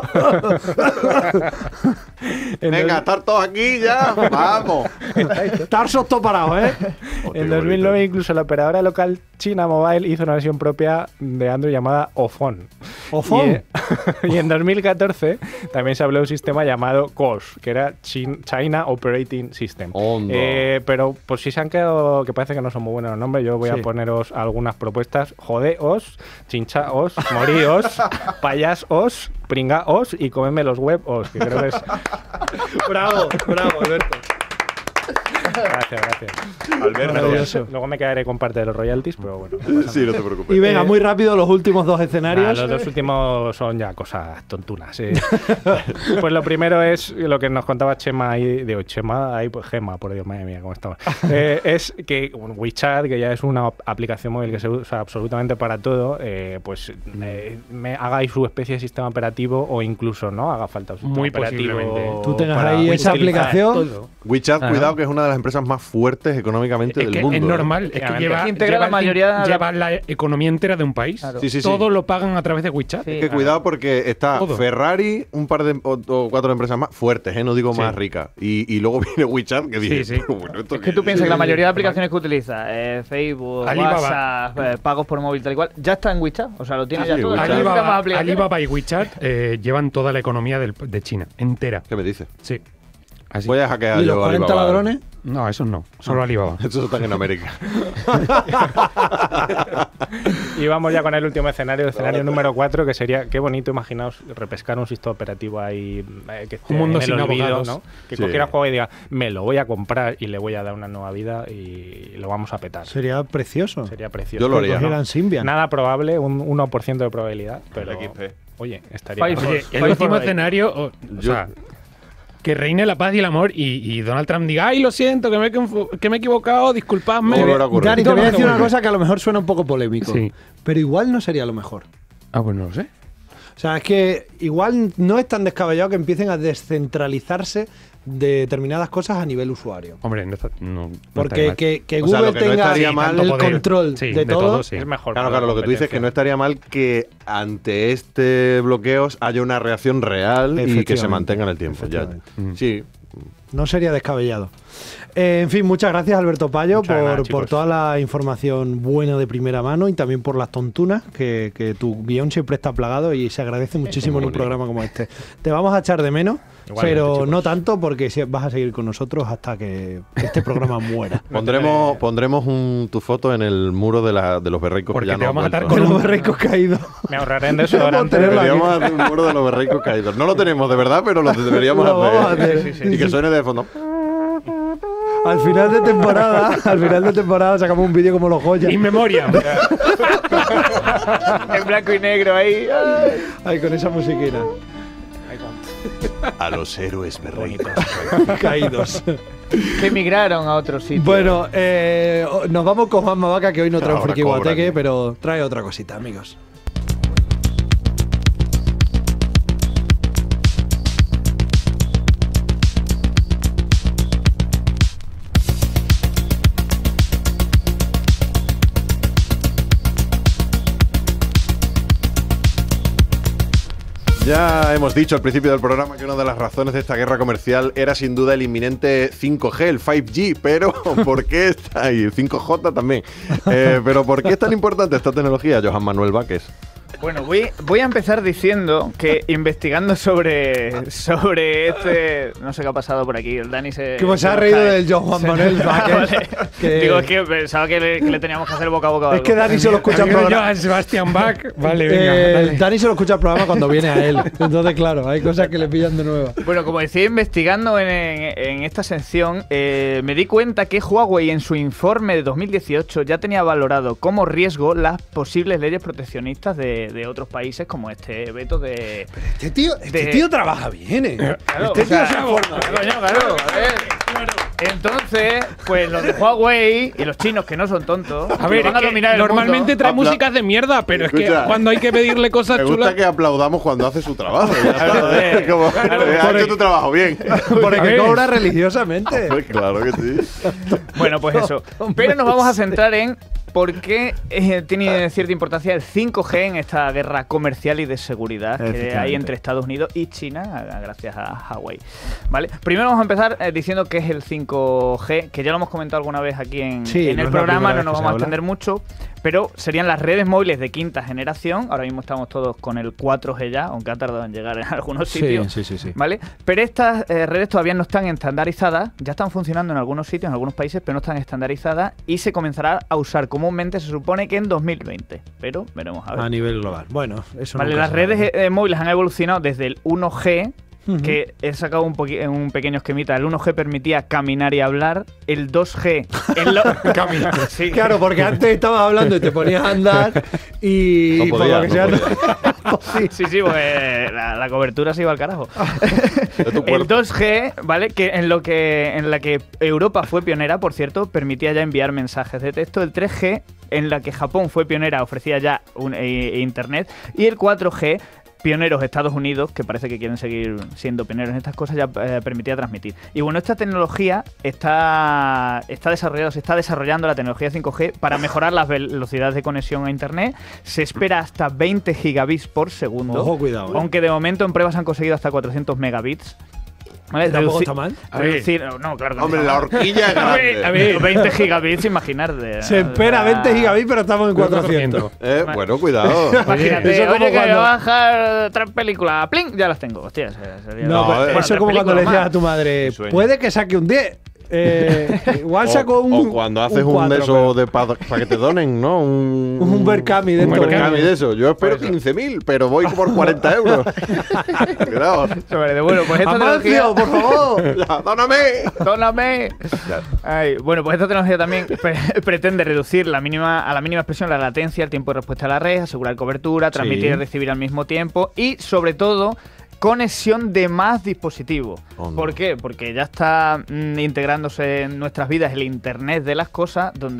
En Venga, dos- estar todos aquí ya. Vamos. Tarsos todo parado, ¿eh? En dos mil nueve incluso la operadora local China Mobile hizo una versión propia de Android llamada Ofon. Ofon. Y, y en dos mil catorce también se habló de un sistema llamado C O S, que era Chin- China Operating System. Hondo. Eh, pero por si se han quedado, que parece que no son muy buenos los nombres, yo voy Sí. a poneros algunas propuestas. Jodeos, chinchaos, moríos, payasos, pringaos y comedme los webos, que creo que es... Bravo, bravo, Alberto. Gracias, gracias. Alberto. Maravilloso. Luego me quedaré con parte de los royalties, pero bueno. no pasa Sí, nada. no te preocupes. Y venga, Eh, muy rápido los últimos dos Nah, escenarios. los dos últimos son ya cosas tontunas. eh. Pues lo primero es lo que nos contaba Chema ahí, digo, Chema, ahí pues Gema, por Dios, madre mía, cómo estamos. Eh, es que bueno, WeChat, que ya es una aplicación móvil que se usa absolutamente para todo, eh, pues eh, me hagáis su especie de sistema operativo o incluso no haga falta un sistema Muy operativo. posiblemente. Tú tengas para ahí esa utilizar aplicación. todo. WeChat, Ajá. cuidado, que es una de las empresas más fuertes económicamente Es del que mundo. es ¿eh? normal, es que Efectivamente. lleva, Es que integra lleva la el- mayoría de- lleva la economía entera de un país. Claro. Sí, sí, sí. Todo lo pagan a través de WeChat. Sí. Que cuidado porque está Todo. Ferrari, un par de o, o cuatro empresas más fuertes, ¿eh? No digo Sí. más ricas. Y, y luego viene WeChat que dice, Sí, sí. bueno, ¿esto Es qué que tú es? piensas que la mayoría de aplicaciones que utiliza, eh, Facebook, Alibaba. WhatsApp, eh, pagos por móvil, tal y cual, ya está en WeChat. O sea, lo tiene Ah, ya sí, todo. WeChat. No necesita más Alibaba, aplicaciones. Alibaba y WeChat eh, llevan toda la economía del- de China, entera. ¿Qué me dices? Sí. Así. Voy a hackear ¿Y yo los cuarenta Alibaba. ladrones? No, esos no, solo Alibaba. Esos están en América. Y vamos ya con el último escenario, el escenario número cuatro, que sería, qué bonito, imaginaos, repescar un sistema operativo ahí, eh, que esté Un mundo en el sin olvido, abogados. ¿no? Que Sí. cogiera juego y diga, me lo voy a comprar y le voy a dar una nueva vida y lo vamos a petar. Sería precioso. Sería precioso. Yo lo haría, Que cogieran ¿no? Symbian. Nada probable, un uno por ciento de probabilidad, pero... X P. Oye, estaría... Firefox. Oye, el Firefox último ahí. escenario, o, o Yo- sea, que reine la paz y el amor y, y Donald Trump diga, ay, lo siento, que me, he confu- que me he equivocado, disculpadme. No volverá a ocurrir. Gary, te No, voy a no, decir no, una no. cosa que a lo mejor suena un poco polémico. Sí. Pero igual no sería lo mejor. Ah, pues no lo sé. O sea, es que igual no es tan descabellado que empiecen a descentralizarse de determinadas cosas a nivel usuario. Hombre, no, está- no, no Porque estaría mal. que, que O sea, Google lo que no tenga estaría mal- el poder. control Sí, de, todo, sí. Es mejor. Claro, para la claro, lo que tú dices es que no competencia. estaría mal que ante este bloqueo haya una reacción real y que se Efectivamente. mantenga en el tiempo. Ya. Efectivamente. Sí. no sería descabellado. Eh, en fin, muchas gracias Alberto Payo Muchas por, gracias, por chicos. toda la información buena de primera mano y también por las tontunas, que, que tu guión siempre está plagado y se agradece muchísimo en un bonito. programa como este. Te vamos a echar de menos, Igualmente, pero chicos. no tanto porque si- vas a seguir con nosotros hasta que este programa muera. Pondremos, pondremos un, tu foto en el muro de, la, de los berricos Porque que ya te no vamos a han atar vuelto. Con con los berricos caídos. Me ahorraré en desodorante. tenerlo aquí. Deberíamos hacer un muro de los berricos caídos. No lo tenemos de verdad, pero lo deberíamos Lo vamos a hacer. hacer. Sí, sí, Y que sí. suene de fondo. Al final de temporada, al final de temporada sacamos un vídeo como los Goya. In memoriam. En blanco y negro ahí. Ay. Ay, con esa musiquina. A los héroes berricos. Caídos. Que emigraron a otro sitio. Bueno, eh, nos vamos con Juan Vaca, que hoy no trae un Ahora friki cobran. guateque, pero trae otra cosita, amigos. Ya hemos dicho al principio del programa que una de las razones de esta guerra comercial era sin duda el inminente cinco G, el cinco G, pero ¿por qué está ahí? El cinco J también. Eh, pero ¿por qué es tan importante esta tecnología, Johan Manuel Váquez? Bueno, voy, voy a empezar diciendo que investigando sobre, sobre este... No sé qué ha pasado por aquí, el Dani se... Que pues se ha nos reído cae. del Johan Se- Manuel Váquez, Vale. que- Digo, es que pensaba que le, que le teníamos que hacer boca a boca o Es algo. que Dani solo escucha el Amigo programa. Johann Sebastian Bach. Vale, venga. Eh, dale. Dani solo escucha el programa cuando viene a él. Entonces, claro, hay cosas que le pillan de nuevo. Bueno, como decía, investigando en, en- en esta sección, eh, me di cuenta que Huawei en su informe de dos mil dieciocho ya tenía valorado como riesgo las posibles leyes proteccionistas de, de otros países, como este veto de... Este tío, este De- tío trabaja bien, ¿eh? Claro, Este o tío sea, se forma. coño, claro, a ver. Entonces, pues los de Huawei y los chinos, que no son tontos, A ver, van es a que dominar el normalmente mundo. trae Apla- músicas de mierda, pero es Escucha. que cuando hay que pedirle cosas Me gusta chulas. que aplaudamos cuando hace su trabajo. Ya está. Joder. Como, Claro, "Eh, has por hecho el- tu trabajo bien. Porque ver. cobra religiosamente. Pues claro que sí. Bueno, pues eso. Pero nos vamos a centrar en por qué eh, tiene cierta importancia el cinco G en esta guerra comercial y de seguridad que Efectivamente. hay entre Estados Unidos y China, a- gracias a Huawei. ¿Vale? Primero vamos a empezar eh, diciendo qué es el cinco G, que ya lo hemos comentado alguna vez aquí en, Sí, en no el es la programa, primera no vez nos que se vamos a habla. extender mucho, pero serían las redes móviles de quinta generación. Ahora mismo estamos todos con el cuatro G ya, aunque ha tardado en llegar en algunos sitios. sí, sí, sí. ¿Vale? Pero estas eh, redes todavía no están estandarizadas, ya están funcionando en algunos sitios, en algunos países, pero no están estandarizadas y se comenzará a usar comúnmente, se supone que en dos mil veinte. Pero veremos a ver. A nivel global. Bueno, eso Vale, nunca las se sabe. redes eh, móviles han evolucionado desde el uno G, Ujú. que he sacado un, poqui- un pequeño esquemita. El uno G permitía caminar y hablar. El dos G... en lo- Sí. Claro, porque antes estabas hablando y te ponías a andar y No por podía, lo que no sea, podía. Sí, sí, sí, pues la, la cobertura se iba al carajo. De tu El puerta. dos G, ¿vale? Que en lo que en la que Europa fue pionera, por cierto, permitía ya enviar mensajes de texto. El tres G, en la que Japón fue pionera, ofrecía ya un, eh, internet. Y el cuatro G, pioneros Estados Unidos, que parece que quieren seguir siendo pioneros en estas cosas, ya eh, permitía transmitir. Y bueno, esta tecnología está, está desarrollada, se está desarrollando la tecnología cinco G para mejorar las velocidades de conexión a internet. Se espera hasta veinte gigabits por segundo. Ojo, cuidado, ¿eh? Aunque de momento en pruebas han conseguido hasta cuatrocientos megabits. ¿Vale? Tampoco Reduci- está mal. reducir- no, claro que no Hombre, está la mal. horquilla es A ver, grande. a ver, veinte gigabits, imaginar. de- Se espera de- veinte gigabits, pero estamos en cuatrocientos. Eh, bueno, cuidado. Imagínate, Eso como oye, que cuando- voy a bajar tres películas, ¡pling! Ya las tengo. Hostia, se- sería- No, No, pero eh. eso es Bueno, como tres cuando le decías películas a tu madre, Mi sueño. puede que saque un diez. Eh, igual sacó O, un. o cuando haces un, cuatro, de esos pero- de para que te donen, ¿no? Un, Un Berkami de un estos. Berkami de eso. Yo espero quince mil, pero voy por cuarenta euros. Cuidado. Sobre- Bueno, pues esta tecnología... Amancio, por favor. Ya, ¡dóname! ¡Dóname! Ay, bueno, pues esta tecnología también pre- pretende reducir la mínima, a la mínima expresión la latencia, el tiempo de respuesta a la red, asegurar cobertura, transmitir Sí. y recibir al mismo tiempo y, sobre todo, conexión de más dispositivos. Oh, no. ¿Por qué? Porque ya está mm, integrándose en nuestras vidas el Internet de las cosas, donde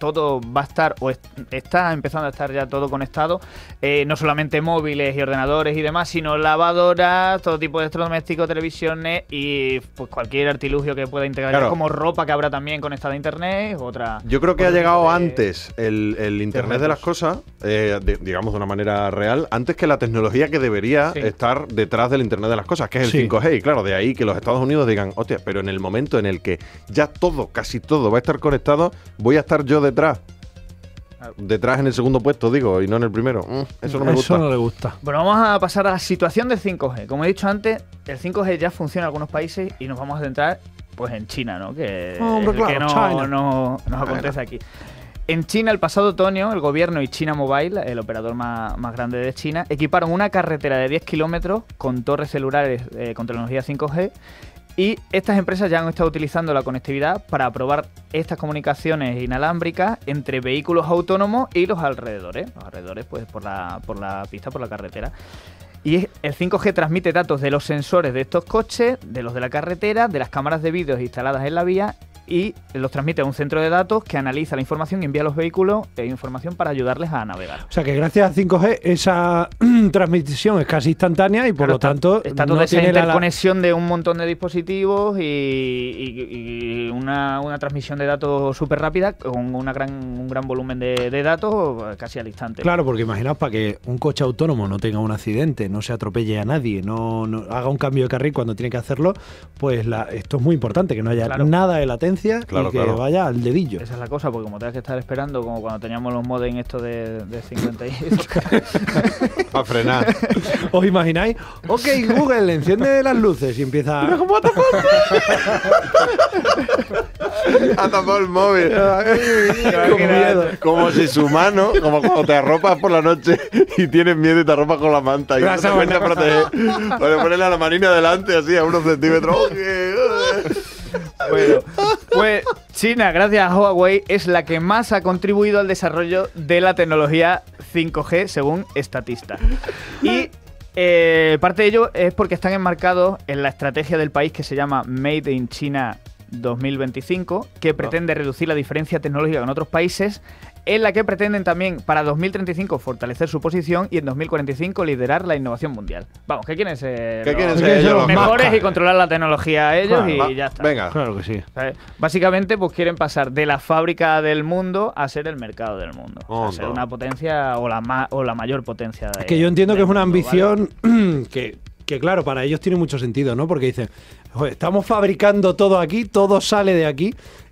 todo va a estar, o est está empezando a estar ya todo conectado, eh, no solamente móviles y ordenadores y demás, sino lavadoras, todo tipo de electrodomésticos, televisiones y pues cualquier artilugio que pueda integrar, Claro. como ropa que habrá también conectada a internet, otra... Yo creo que ha otro llegado tipo de- antes el, el Internet de las retos. cosas, eh, de- digamos de una manera real, antes que la tecnología que debería Sí. estar detrás del Internet de las cosas, que es el Sí. cinco G. Y claro, de ahí que los Estados Unidos digan, hostia, pero en el momento en el que ya todo, casi todo va a estar conectado, voy a estar yo detrás. Detrás en el segundo puesto, digo, y no en el primero. Mm, eso no me gusta. Eso no le gusta. Bueno, vamos a pasar a la situación del cinco G. Como he dicho antes, el cinco G ya funciona en algunos países y nos vamos a centrar pues en China, ¿no? Que, Hombre, es el que claro, no, China. no- nos acontece aquí. En China, el pasado otoño, el gobierno y China Mobile, el operador más, más grande de China, equiparon una carretera de diez kilómetros con torres celulares eh, con tecnología cinco G. Y estas empresas ya han estado utilizando la conectividad para probar estas comunicaciones inalámbricas entre vehículos autónomos y los alrededores. Los alrededores, pues, por la, por la pista, por la carretera. Y es- el cinco G transmite datos de los sensores de estos coches, de los de la carretera, de las cámaras de vídeos instaladas en la vía y los transmite a un centro de datos que analiza la información y envía a los vehículos eh, información para ayudarles a navegar. O sea que gracias a cinco G esa transmisión es casi instantánea y por Claro, lo tanto está toda no esa tiene la- interconexión de un montón de dispositivos y, y- y una, una transmisión de datos súper rápida con una gran, un gran volumen de, de datos eh, casi al instante. Claro, porque imaginaos para que un coche autónomo no tenga un accidente, no se atropelle a nadie, no, no haga un cambio de carril cuando tiene que hacerlo, pues la- esto es muy importante, que no haya Claro. nada de latencia Claro, y que claro. vaya al dedillo. Esa es la cosa, porque como tengas que estar esperando, como cuando teníamos los modems estos de, de cincuenta y... A frenar. ¿Os imagináis? Ok, Google, enciende las luces y empieza... Ha tapado el móvil. Con miedo. Como si su mano, como cuando te arropas por la noche y tienes miedo y te arropas con la manta y no te cuenta proteger. O le pones la manina delante así a unos centímetros. Bueno, pues China, gracias a Huawei, es la que más ha contribuido al desarrollo de la tecnología cinco G, según Statista. Y eh, parte de ello es porque están enmarcados en la estrategia del país que se llama Made in China dos mil veinticinco, que pretende reducir la diferencia tecnológica con otros países, en la que pretenden también para dos mil treinta y cinco fortalecer su posición y en dos mil cuarenta y cinco liderar la innovación mundial. Vamos, ¿qué quieren ser? ¿Qué los- quieren ser ellos? los mejores Más y controlar la tecnología ellos Claro, y ya está. Venga. Claro que sí. ¿Sabes? Básicamente, pues quieren pasar de la fábrica del mundo a ser el mercado del mundo. O sea, Onda. ser una potencia o la, ma- o la mayor potencia. De, Es que yo entiendo que del es una mundo, ¿vale? ambición que, que, claro, para ellos tiene mucho sentido, ¿no? Porque dicen, "Joder, estamos fabricando todo aquí, todo sale de aquí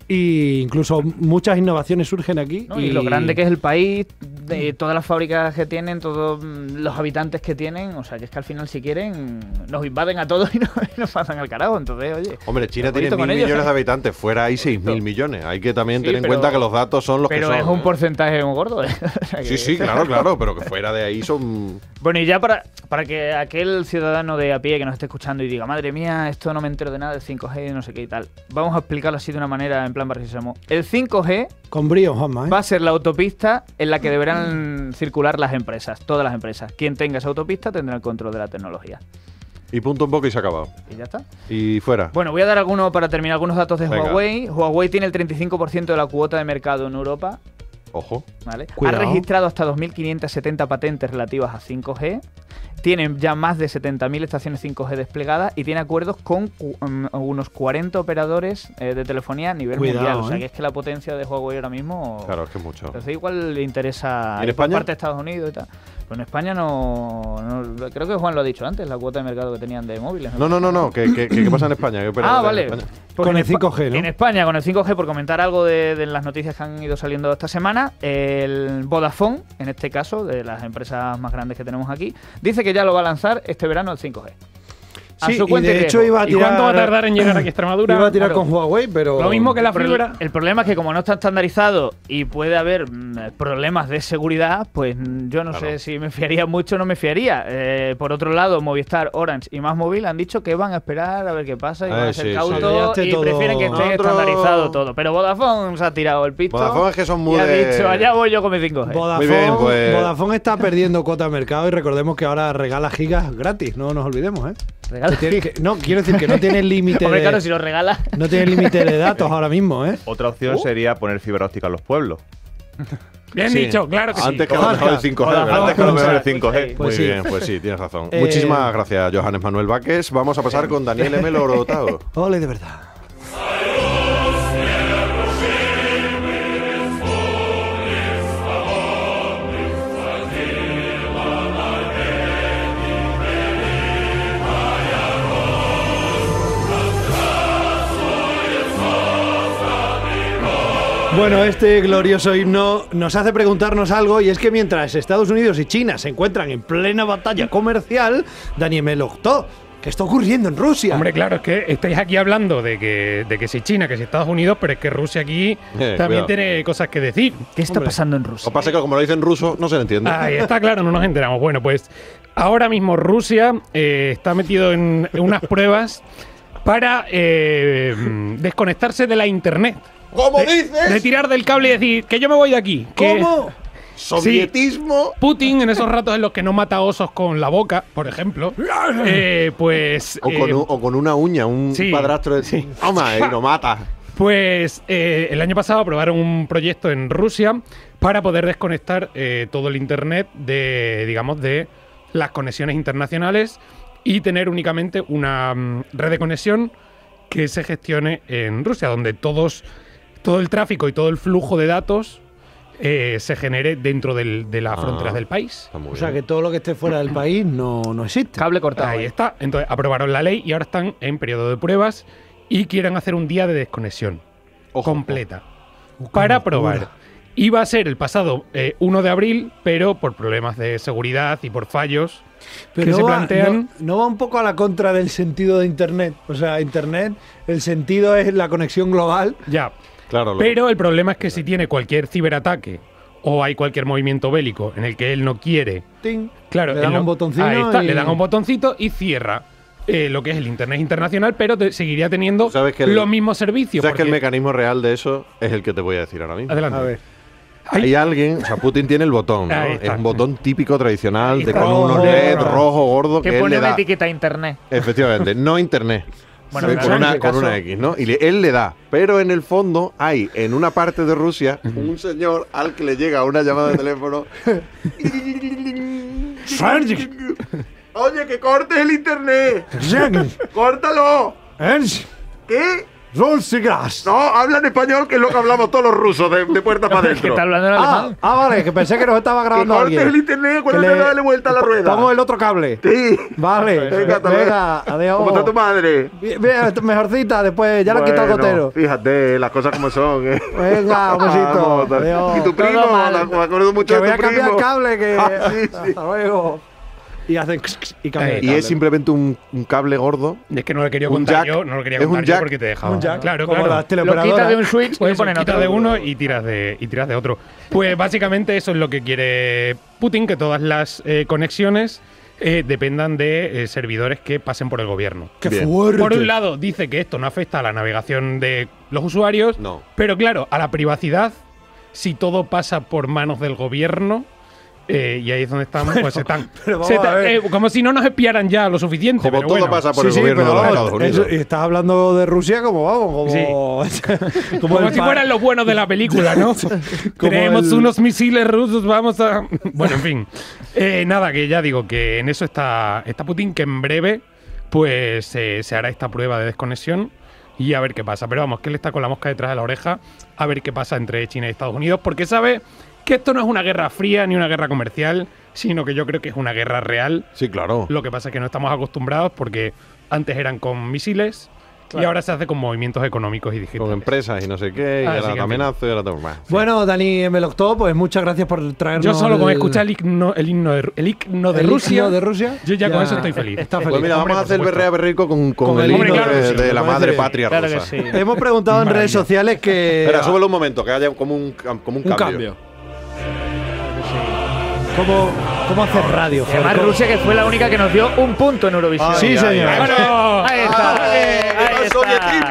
y incluso muchas innovaciones surgen aquí. ¿no? Y lo grande que es el país, de todas las fábricas que tienen, todos mm, los habitantes que tienen, o sea, que es que al final si quieren nos invaden a todos y nos, y nos pasan al carajo, entonces, oye. Hombre, China un tiene poquito mil con ellos, millones ¿eh? de habitantes, fuera hay seis mil millones. Hay que también Sí, tener en pero- cuenta que los datos son los Pero que son. es un ¿eh? porcentaje muy gordo. ¿eh? O sea que- Sí, sí, claro, claro, pero que fuera de ahí son. Bueno, y ya para, para que aquel ciudadano de a pie que nos esté escuchando y diga, madre mía, esto no me entero de nada del cinco G, no sé qué y tal, vamos a explicarlo así de una manera en plan barrisemo. El cinco G Con brío, Juanma, ¿eh? va a ser la autopista en la que deberán circular las empresas, todas las empresas. Quien tenga esa autopista tendrá el control de la tecnología. Y punto un poco y se ha acabado. Y ya está. Y fuera. Bueno, voy a dar algunos, para terminar, algunos datos de Venga. Huawei. Huawei tiene el treinta y cinco por ciento de la cuota de mercado en Europa. Ojo. ¿Vale? Cuidado. Ha registrado hasta dos mil quinientas setenta patentes relativas a cinco G. Tienen ya más de setenta mil estaciones cinco G desplegadas y tiene acuerdos con cu- um, unos cuarenta operadores eh, de telefonía a nivel Cuidado, mundial. O sea ¿eh? que es que la potencia de Huawei ahora mismo. Claro, es que es mucho. Entonces igual le interesa ¿Y en ir por España? parte de Estados Unidos y tal. Pero en España no, no- Creo que Juan lo ha dicho antes, la cuota de mercado que tenían de móviles. No, no, no, no. ¿Qué, qué, qué pasa en España? ¿Qué Ah, operadores en vale. España? Pues Con en el cinco G, Espa- ¿no? En España, con el cinco G, por comentar algo de, de las noticias que han ido saliendo esta semana, el Vodafone, en este caso, de las empresas más grandes que tenemos aquí, dice que ya lo va a lanzar este verano el cinco G. A Sí, su y cuenta y de hecho riesgo. iba a ¿Y cuánto va a tirar- tardar en llegar aquí a Extremadura? Iba a tirar Claro. con Huawei, pero... Lo mismo que la El pro- fibra. El problema es que como no está estandarizado y puede haber mm, problemas de seguridad, pues mm, yo no Claro. sé si me fiaría mucho o no me fiaría. Eh, por otro lado, Movistar, Orange y Más Móvil han dicho que van a esperar a ver qué pasa y Ah, van a ser sí, sí. cautos Ya esté y todo- prefieren que esté Otro- estandarizado todo. Pero Vodafone se ha tirado el pisto Vodafone es que son muy y ha de- dicho, allá voy yo con mi cinco G. Vodafone, Muy bien, pues- Vodafone está perdiendo cuota de mercado y recordemos que ahora regala gigas gratis, no nos olvidemos, ¿eh? Regala- Que tiene- que- no, quiero decir que no tiene límite Hombre, de, claro, si lo regala. no tiene límite de datos ahora mismo, ¿eh? Otra opción Uh. sería poner fibra óptica en los pueblos. Bien Sí. dicho, claro que sí. Antes que lo mejor del cinco G, Hola, ¿verdad? Antes que lo mejor del cinco G. Muy Pues sí. bien, pues sí, tienes razón. Eh, Muchísimas gracias, Johannes Manuel Váquez. Vamos a pasar con Daniel M. Lorotao. Ole, de verdad. Bueno, este glorioso himno nos hace preguntarnos algo, y es que mientras Estados Unidos y China se encuentran en plena batalla comercial, Daniel Meloctó, ¿qué está ocurriendo en Rusia? Hombre, claro, es que estáis aquí hablando de que, de que si China, que si Estados Unidos, pero es que Rusia aquí Eh, también cuidado. tiene cosas que decir. ¿Qué está Hombre. pasando en Lo Rusia? que pasa es que como lo dicen ruso, no se le entiende. Ahí está claro, no nos enteramos. Bueno, pues ahora mismo Rusia eh, está metido en, en unas pruebas para eh, mm, desconectarse de la internet. ¿Cómo De, dices? de tirar del cable y decir que yo me voy de aquí. Que ¿Cómo? Sovietismo. Putin, en esos ratos en los que no mata osos con la boca, por ejemplo, eh, pues. O con, eh, un- o con una uña, un sí, padrastro de. sí. Toma, y lo mata. Pues eh, el año pasado aprobaron un proyecto en Rusia para poder desconectar eh, todo el internet de, digamos, de las conexiones internacionales y tener únicamente una mm, red de conexión que se gestione en Rusia, donde todos, todo el tráfico y todo el flujo de datos eh, se genere dentro del- de las Ah. fronteras del país. Está muy O sea, que bien. todo lo que esté fuera del país no, no existe. Cable cortado. Ahí ahí. está. Entonces aprobaron la ley y ahora están en periodo de pruebas y quieren hacer un día de desconexión Ojo, completa para locura. probar. Iba a ser el pasado eh, uno de abril, pero por problemas de seguridad y por fallos Pero que no se va, plantean. no, no va un poco a la contra del sentido de Internet. O sea, Internet, el sentido es la conexión global. Ya. Claro, lo- Pero el problema es que si tiene cualquier ciberataque o hay cualquier movimiento bélico en el que él no quiere, Ting, claro, le dan él no- un botoncino. ahí está, y- le dan un botoncito y cierra eh, lo que es el Internet internacional, pero te- seguiría teniendo Sabes que el- los mismos servicios. ¿Sabes que el porque- mecanismo real de eso es el que te voy a decir ahora mismo? Adelante. A ver. Hay alguien, o sea, Putin tiene el botón, ¿no? Ahí Es está. un botón típico tradicional Ahí de está. con unos Rojo, L E D rojo. rojo gordo que Que él pone le una da. etiqueta a internet. Efectivamente, no internet. Bueno, Sí, claro, con, en una, ese con caso- una X, ¿no? Y le- él le da. Pero en el fondo hay en una parte de Rusia un señor al que le llega una llamada de teléfono. Oye, que cortes el internet. ¡Córtalo! ¿Qué? Rusigas. No, habla en español, que es lo que hablamos todos los rusos de, de puerta para Que adentro. está hablando en Ah, alemán. ah, vale, que pensé que nos estaba Que grabando cortes alguien. el internet cuando Que te le- dale vuelta a la rueda. Pongo el otro cable. Sí. Vale, Venga, hasta luego. venga, adiós. ¿Cómo está tu madre? Bien, bien, mejorcita, después ya le quito el Bueno, gotero. Fíjate, las cosas como son. ¿eh? Venga, un besito. Vamos, Adiós. ¿Y tu primo? Todo mal. Me acuerdo mucho Que voy de a tu cambiar primo. el cable, que. Ah, sí, sí. Hasta luego. Y hacen. Y cambian el Y cable. es simplemente un, un cable gordo. Es que no lo quería Un contar jack. yo, no lo quería Es un contar yo jack. porque te dejaba. Un jack, Claro, como claro. las Lo teleoperadoras. quita de un switch y Pues lo ponen quita otro. de uno y tiras de, y tiras de otro. Pues básicamente eso es lo que quiere Putin, que todas las eh, conexiones eh, dependan de eh, servidores que pasen por el gobierno. ¡Qué Bien. fuerte! Por un lado, dice que esto no afecta a la navegación de los usuarios, No. pero claro, a la privacidad, si todo pasa por manos del gobierno, eh, y ahí es donde estamos, pues están. pero vamos se a ta- ver. eh, como si no nos espiaran ya lo suficiente. Como pero todo bueno. pasa por Sí, el sí, gobierno pero de los vamos, Estados Unidos. eso- y estás hablando de Rusia como vamos, como. Como, el si pa- fueran los buenos de la película, ¿no? Tenemos el- unos misiles rusos, vamos a. Bueno, en fin. Eh, nada, que ya digo que en eso está, está Putin, que en breve pues eh, se hará esta prueba de desconexión y a ver qué pasa. Pero vamos, que él está con la mosca detrás de la oreja a ver qué pasa entre China y Estados Unidos, porque sabe que esto no es una guerra fría ni una guerra comercial, sino que yo creo que es una guerra real. Sí, claro. Lo que pasa es que no estamos acostumbrados porque antes eran con misiles y ahora se hace con movimientos económicos y digitales. Con empresas y no sé qué, y Así ahora que, en te fin. amenazo y ahora te más. Bueno, Dani Meloctó, pues muchas gracias por traernos. Yo solo con el- escuchar el himno, el himno de, el himno de el Rusia, himno de Rusia. yo ya, con eso estoy feliz. Está feliz. Pues mira, Hombre, vamos a por hacer supuesto. berrea berrico con, con, Con el el himno himno, claro de, que sí, de me la parece madre bien. patria Claro que rusa. sí. Hemos preguntado en Maravilla. redes sociales que. Espera, súbelo un momento, que haya como un, como un un cambio. cambio. ¿Cómo, ¿Cómo hacer radio? Y además Jorge? Rusia, que fue la única que nos dio un punto en Eurovisión. Sí, señor. Ahí está. Ahí está. ¡Viva el Ahí está. sovietismo!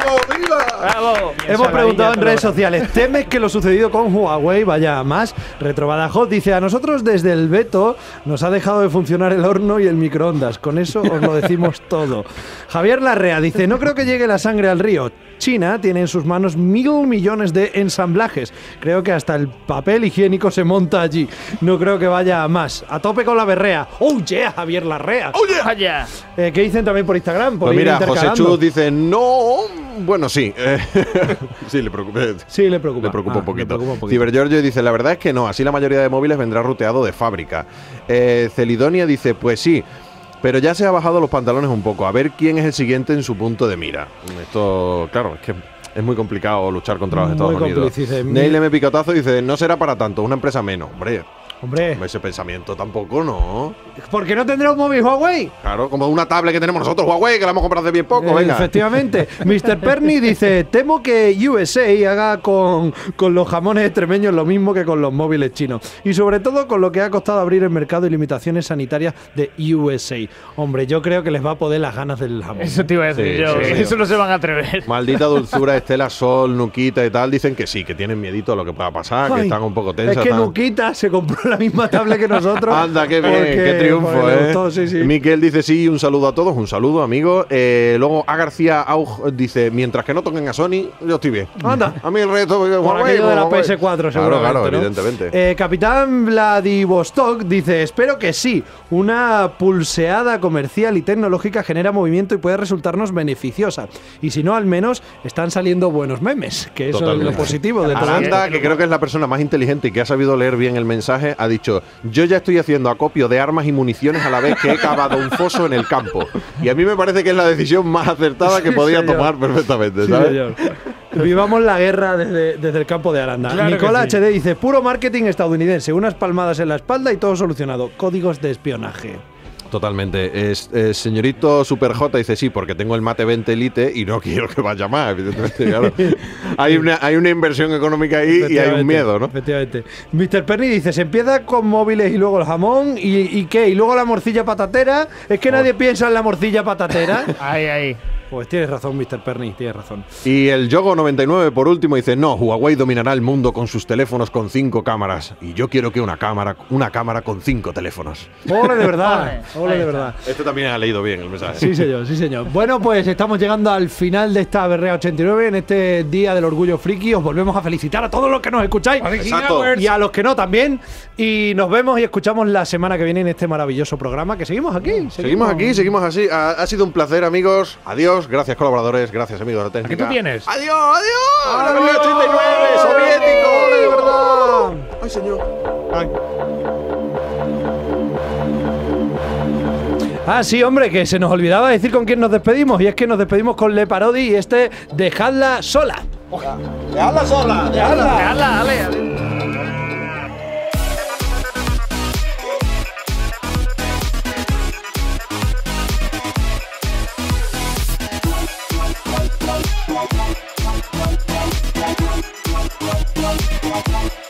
¡Bravo! Hemos preguntado en redes sociales, ¿temes que lo sucedido con Huawei vaya a más? Retrobadajoz dice, a nosotros desde el veto nos ha dejado de funcionar el horno y el microondas. Con eso os lo decimos todo. Javier Larrea dice, no creo que llegue la sangre al río. China tiene en sus manos mil millones de ensamblajes. Creo que hasta el papel higiénico se monta allí. No creo que vaya a más. A tope con la berrea. ¡Oh, yeah, Javier Larrea! ¡Oh, yeah! Vaya. Eh, ¿Qué dicen también por Instagram? Por Pues ir mira, José intercalando. Chus dice, no, bueno, sí. eh, sí, le preocupa. Sí, le preocupa. Le preocupa Ah, un poquito. le preocupa un poquito. Ciber Giorgio dice, la verdad es que no, así la mayoría de móviles vendrá ruteado de fábrica. Eh, Celidonia dice, pues sí, pero ya se ha bajado los pantalones un poco, a ver quién es el siguiente en su punto de mira. Esto, claro, es que es muy complicado luchar contra los Muy Estados Unidos. cómplice. Neil M. Picotazo dice, no será para tanto, una empresa menos. Hombre, Hombre, ese pensamiento tampoco, ¿no? ¿por qué no tendrá un móvil Huawei? Claro, como una tablet que tenemos nosotros, Huawei, que la hemos comprado hace bien poco, Eh, venga. Efectivamente. mister Perny dice, temo que U S A haga con, con los jamones extremeños lo mismo que con los móviles chinos. Y sobre todo con lo que ha costado abrir el mercado y limitaciones sanitarias de U S A. Hombre, yo creo que les va a poder las ganas del jamón. Eso te iba a decir Sí, yo. sí, sí. Eso no se van a atrever. Maldita dulzura, Estela Sol, Nuquita y tal, dicen que sí, que tienen miedito a lo que pueda pasar, que Ay, están un poco tensas. Es que están- Nuquita se compró la misma tablet que nosotros. Anda, qué bien, porque- qué triunfo, porque le ¿eh? gustó, sí, sí. Miquel dice sí, un saludo a todos, un saludo, amigo. Eh, luego A. García Aug dice, mientras que no toquen a Sony, yo estoy bien. Anda. A mí el resto, Por Huawei, aquello de la Huawei. P S cuatro, Claro, seguramente, claro, ¿no? evidentemente. Eh, Capitán Vladivostok dice, espero que sí, una pulseada comercial y tecnológica genera movimiento y puede resultarnos beneficiosa. Y si no, al menos están saliendo buenos memes, que eso Totalmente. es lo positivo de todo Aranda, esto. que creo que es la persona más inteligente y que ha sabido leer bien el mensaje, ha dicho, yo ya estoy haciendo acopio de armas y municiones a la vez que he cavado un foso en el campo. Y a mí me parece que es la decisión más acertada que Sí, podía señor. tomar perfectamente, Sí, ¿sabes? señor. Vivamos la guerra desde, desde el campo de Aranda. Claro que Nicola sí. H D dice, puro marketing estadounidense, unas palmadas en la espalda y todo solucionado. Códigos de espionaje. Totalmente. Es, es señorito Super J dice sí, porque tengo el Mate veinte Elite y no quiero que vaya más, evidentemente. Claro. hay, una, hay una inversión económica ahí y hay un Efectivamente, miedo, ¿no? Efectivamente. mister Perny dice, se empieza con móviles y luego el jamón y, y qué, y luego la morcilla patatera. Es que nadie piensa en la morcilla patatera. Ahí, ahí. Pues tienes razón, mister Perny, tienes razón. Y el Yogo noventa y nueve por último dice no, Huawei dominará el mundo con sus teléfonos con cinco cámaras y yo quiero que una cámara, una cámara con cinco teléfonos. Ole de verdad, Ole, ole ahí de está. verdad. Este también ha leído bien el mensaje. Sí, señor, sí, señor. Bueno, pues estamos llegando al final de esta Berrea ochenta y nueve, en este Día del Orgullo Friki. Os volvemos a felicitar a todos los que nos escucháis. Exacto. Y a los que no también. Y nos vemos y escuchamos la semana que viene en este maravilloso programa, que seguimos aquí. Seguimos aquí, seguimos así. Ha, ha sido un placer, amigos. Adiós, gracias colaboradores, gracias amigos de la técnica. tú tienes? Adiós, adiós. ¡Adiós! La Berrea ochenta y nueve, soviético. ¡Ole, de verdad! Ay, señor. Ay. Ah, sí, hombre, que se nos olvidaba decir con quién nos despedimos. Y es que nos despedimos con Le Parodi y este Dejadla sola. Dejadla sola. Dejadla. Dale, dale, dale. We'll be right back.